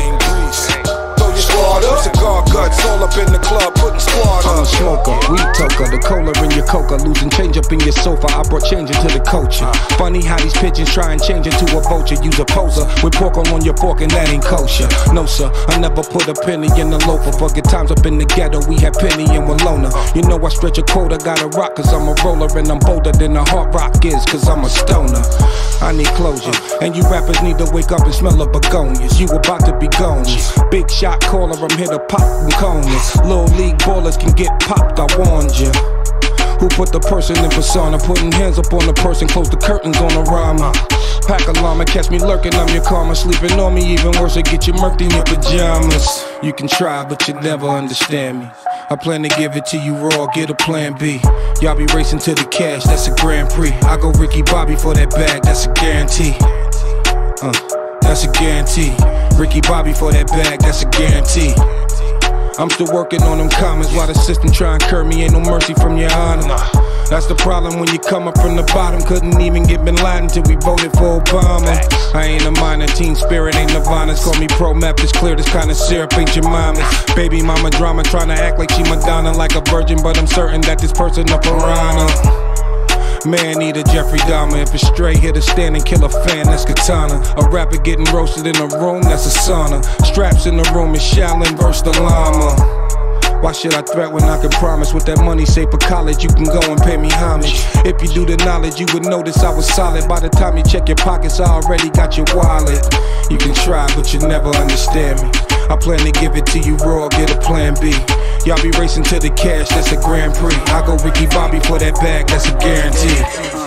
Throw your squad up. Cigar guts, all up in the club, putting squad up. I'm a smoker, weed toker, the cola in your coca, losing change up in your sofa. I brought change into the culture. Funny how these pigeons try and change into a vulture. Use a poser with pork on your fork and that ain't kosher. No sir, I never put a penny in the loafer. For good times up in the ghetto, we had Penny and Walona. You know I stretch a quota, gotta rock cause I'm a roller. And I'm bolder than a hard rock is cause I'm a stoner. I need closure, and you rappers need to wake up and smell the begonias. You about to be gone. Big shot caller, I'm here to pop them corners. Little league ballers can get popped, I warned ya. Who put the person in persona? Putting hands up on the person, close the curtains on the rhyme. Pack a llama, catch me lurking, I'm your karma. Sleeping on me, even worse, I get you murked in your pajamas. You can try, but you never understand me. I plan to give it to you raw, get a plan B. Y'all be racing to the cash, that's a Grand Prix. I go Ricky Bobby for that bag, that's a guarantee. Uh, that's a guarantee. Ricky Bobby for that bag, that's a guarantee. I'm still working on them comments while the system try and curb me. Ain't no mercy from your honor. That's the problem when you come up from the bottom. Couldn't even get Bin Laden till we voted for Obama. I ain't a minor, Teen Spirit ain't Nirvana's. Call me Pro-Map, it's clear this kind of syrup ain't your mama's. Baby mama drama, trying to act like she Madonna, like a virgin, but I'm certain that this person a piranha. Man need a Jeffrey Dahmer. If it's straight, hit a stand and kill a fan, that's katana. A rapper getting roasted in a room, that's a sauna. Straps in the room is Shaolin versus the llama. Why should I threat when I can promise? With that money saved for college, you can go and pay me homage. If you do the knowledge, you would notice I was solid. By the time you check your pockets, I already got your wallet. You can try, but you never understand me. I plan to give it to you raw, get a plan B. Y'all be racing to the cash, that's a Grand Prix. I go Ricky Bobby for that bag, that's a guarantee.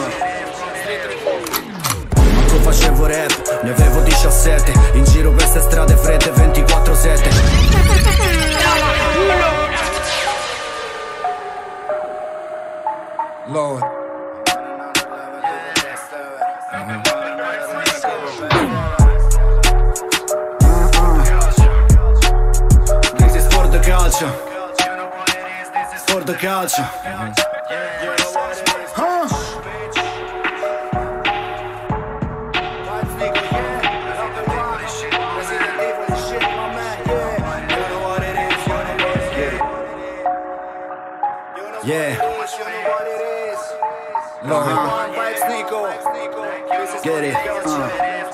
Manco facevo rap, ne avevo diciassette. In giro per ste strade fredde ventiquattro sette. Lord. This is for the culture. For the culture. Huh? Yeah. Uh-huh. Get it. Uh.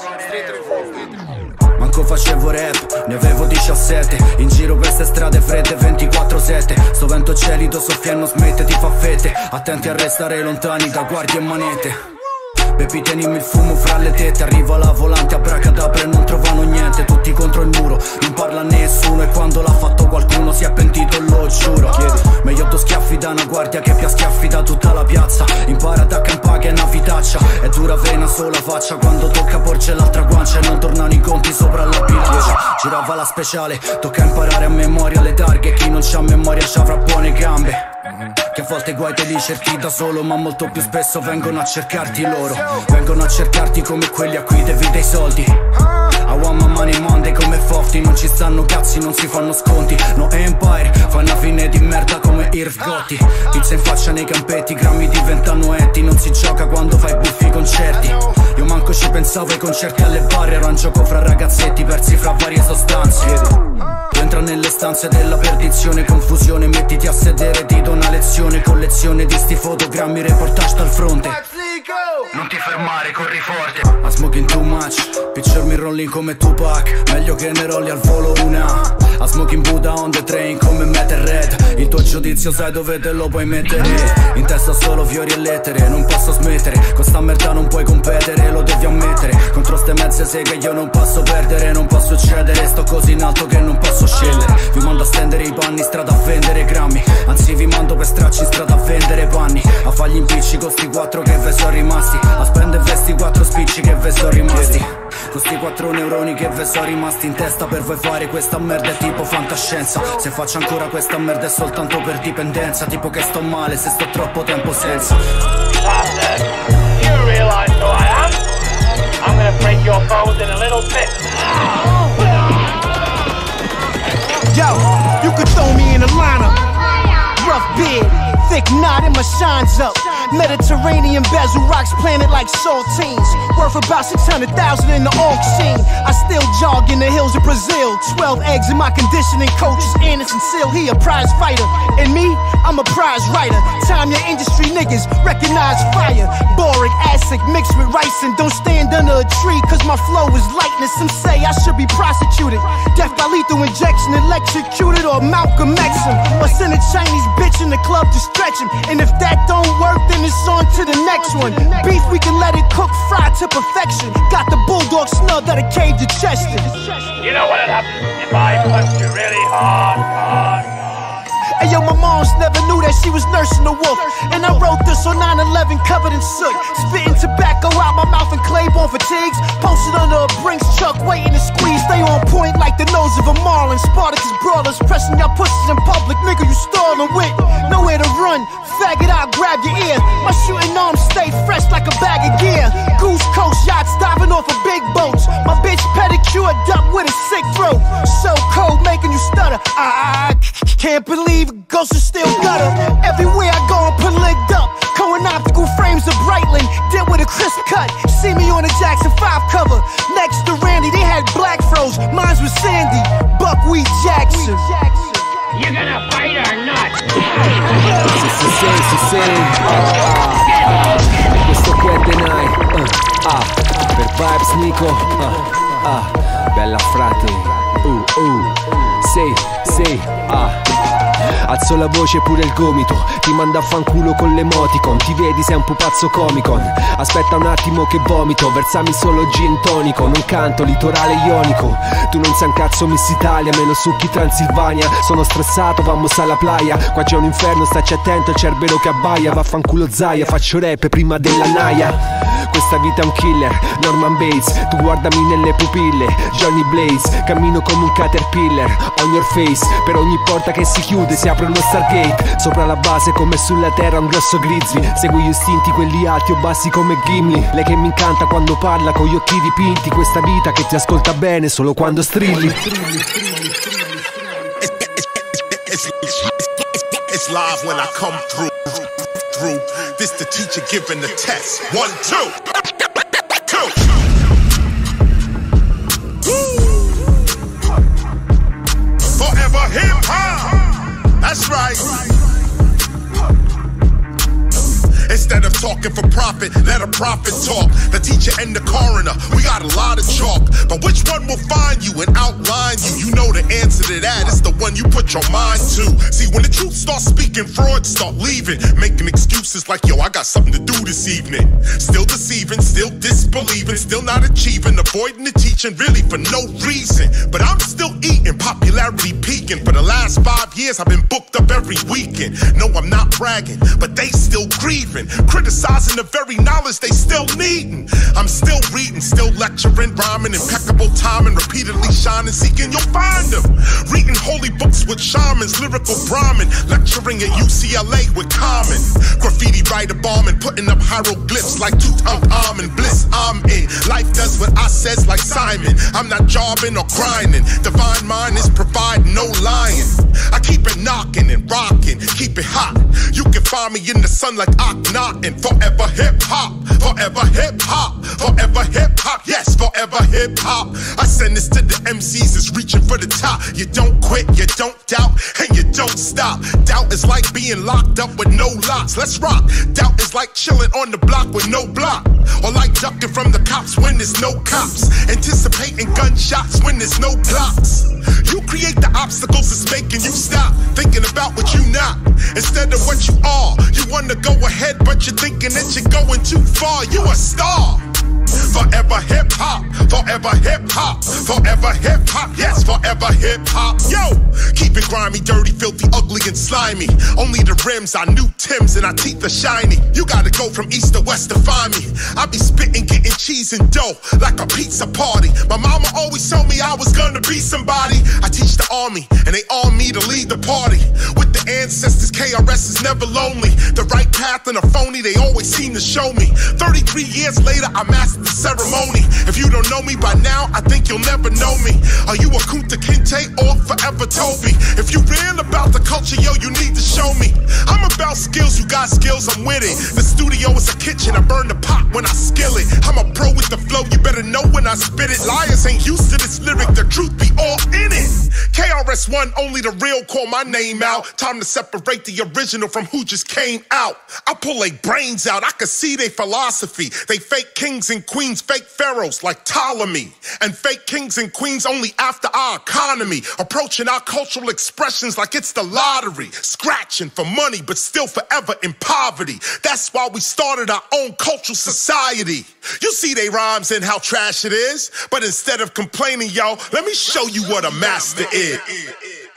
Manco facevo rap, ne avevo diciassette. In giro per ste strade fredde ventiquattro sette. Sto vento gelido soffia e non smette, ti fa fette. Attenti a restare lontani da guardie e manette. Baby tenimi il fumo fra le tette. Arriva la volante, abracadabra e non trovano niente. Tutti contro il muro, non parla nessuno. E quando l'ha fatto qualcuno si è pentito, lo giuro. Chiedi, meglio due schiaffi da una guardia che più schiaffi da tutta la piazza. Impara da campà che è una vitaccia. È dura vena sola faccia quando tocca porge l'altra guancia. E non tornano i conti sopra la bilancia. Girava la speciale, tocca imparare a memoria le targhe. Chi non c'ha memoria c'avrà buone gambe. Che a volte guai te li cerchi da solo, ma molto più spesso vengono a cercarti loro. Vengono a cercarti come quelli a cui devi dei soldi. I want my money Monday come Fofty. Non ci stanno cazzi, non si fanno sconti. No Empire, fanno fine di merda come Irv Gotti. Pizza in faccia nei campetti, grammi diventano etti. Non si gioca quando fai buffi concerti. Io manco ci pensavo ai concerti alle barre. Ero in gioco fra ragazzetti persi fra varie sostanze. Tu entra nelle stanze della perdizione, confusione, mettiti a sedere, ti do una lezione. Collezione di sti fotogrammi, reportage dal fronte. Non ti fermare, corri forte. I smoking too much, picture me rolling come Tupac. Meglio che ne rolli al volo una. I smoking Buddha on the train come Metal Red. Il tuo giudizio sai dove te lo puoi mettere. In testa solo fiori e lettere, non posso smettere. Con sta merda non puoi competere, lo devi ammettere. Contro ste mezze seghe io non posso perdere, non posso cedere. Sto così in alto che non posso scendere. Vi mando a stendere i panni, strada a vendere grammi. Anzi vi mando per stracci in strada a vendere panni. A fargli impicci con sti quattro che ve sono rimasti. A spendere vesti quattro spicci che ve sono rimasti. Con sti quattro neuroni che ve sono rimasti in testa. Per voi fare questa merda è tipo fantascienza. Se faccio ancora questa merda è soltanto per dipendenza. Tipo che sto male se sto troppo tempo senza. You realize who I am? I'm gonna break your bones in a little bit. Yo, you could throw me in a lineup. Rough beard, thick knot and my shines up. Mediterranean bezel rocks planted like saltines. Worth about six hundred thousand in the auction. I still jog in the hills of Brazil. Twelve eggs in my conditioning coach is Anderson Seal. He a prize fighter, and me, I'm a prize writer. Time your industry niggas recognize fire. Boric acid mixed with rice and don't stand under a tree. Cause my flow is lightness. Some say I should be prosecuted. Death by lethal injection, electrocuted, or Malcolm X him. Or send a Chinese bitch in the club to stretch him. And if that don't work, then it's on to the next one. Beef, we can let it cook, fry to perfection. Got the bulldog snub that'll cave to Chester. You know what'd happen if I punched you really hard, hard, hard. Hey yo, my moms never knew that she was nursing a wolf. And I wrote this on nine eleven covered in soot. Spitting tobacco out my mouth and Claiborne fatigues. Posted under a Brinks truck waiting to squeeze. Stay on point like the nose of a marlin. Spartacus brawlers pressing y'all pussies in public. Nigga, you stalling with nowhere to run. Faggot, I'll grab your ear. My shooting arms stay fresh like a bag of gear. Goose Coast yachts diving off of big boats. My bitch pedicured up with a sick throat. So cold, making you stutter. I, I can't believe ghosts are still gutter. Everywhere I go, I'm put licked up. Cohen optical frames of Breitling, did with a crisp cut. See me on the Jackson five cover. Next to Randy, they had black froze. Mine's was Sandy, Buckwheat Jackson. You gonna fight or not? Sì, sì, sì, sì, sì. Ah, ah. Questo qui è The Night. Uh, ah, per Vibes Nico. Uh, ah, bella frate. Uh, uh. Sì, sì, ah. Alzo la voce pure il gomito. Ti manda a fanculo con l'emoticon. Ti vedi sei un pupazzo comicon. Aspetta un attimo che vomito. Versami solo gin tonico. Non canto litorale ionico. Tu non sei un cazzo Miss Italia, me lo succhi Transilvania. Sono stressato, vamos alla playa. Qua c'è un inferno, stacci attento, il cerbero che abbaia. Vaffanculo Zaia, faccio rap prima della naia. Questa vita è un killer, Norman Bates. Tu guardami nelle pupille, Johnny Blaze. Cammino come un caterpillar, on your face. Per ogni porta che si chiude si apre uno Stargate. Sopra la base come sulla terra un grosso grizzly. Segui gli istinti, quelli alti o bassi come Gimli. Lei che mi incanta quando parla con gli occhi dipinti. Questa vita che ti ascolta bene solo quando strilli. It's live when I come through. Through. This the teacher giving the test. One, two, two. Forever hip hop. That's right. Instead of talking for profit, let a prophet talk. The teacher and the coroner, we got a lot of chalk. But which one will find you and outline you? You know the answer to that, it's the one you put your mind to. See, when the truth starts speaking, frauds start leaving. Making excuses like, yo, I got something to do this evening. Still deceiving, still disbelieving, still not achieving. Avoiding the teaching really for no reason. But I'm still eating. eating, popularity peaking. For the last five years, I've been booked up every weekend. No, I'm not bragging, but they still grieving, criticizing the very knowledge they still needing. I'm still reading, still lecturing, rhyming, impeccable timing, repeatedly shining, seeking, you'll find them. Reading holy books with shamans, lyrical Brahmin, lecturing at U C L A with Common. Graffiti writer bombing, putting up hieroglyphs like Tutankhamun. Bliss, I'm in. Life does what I says like Simon. I'm not jobbing or grinding. Divine mind is providing, no lying. I keep it knocking and rocking, keep it hot. You can find me in the sun like Akhenaten. Forever hip hop, forever hip hop, forever hip hop, yes, forever hip hop. I send this to the M Cs that's reaching for the top. You don't quit, you don't doubt, and you don't stop. Doubt is like being locked up with no locks. Let's rock. Doubt is like chilling on the block with no block, or like ducking from the cops when there's no cops. Anticipating gunshots when there's no blocks. You create the obstacles that's making you stop thinking about what you not instead of what you are. You wanna go ahead, but you're thinking that you're going too far. You a star. Forever hip hop, forever hip hop, forever hip hop, yes, forever hip hop. Yo, keep it grimy, dirty, filthy, ugly, and slimy. Only the rims, I new Timbs, and our teeth are shiny. You gotta go from east to west to find me. I be spitting, getting cheese and dough like a pizza party. My mama always told me I was gonna be somebody. I teach the army, and they arm me to lead the party. With the ancestors, K R S is never lonely. The right path and a phony, they always seem to show me. thirty-three years later, I mastered the ceremony. If you don't know me by now, I think you'll never know me. Are you a Kunta Kinte or Forever Toby? If you real about the culture, yo, you need to show me. I'm about skills, you got skills, I'm with it. The studio is a kitchen, I burn the pot when I skill it. I'm a pro with the flow, you better know when I spit it. Liars ain't used to this lyric, the truth be all in it. K R S One, only the real call my name out. Time to separate the original from who just came out. I pull their brains out, I can see their philosophy. They fake kings and queens, fake pharaohs like Ptolemy, and fake kings and queens only after our economy. Approaching our cultural expressions like it's the lottery. Scratching for money, but still forever in poverty. That's why we started our own cultural society. You see they rhymes and how trash it is, but instead of complaining, yo, let me show you what a master is.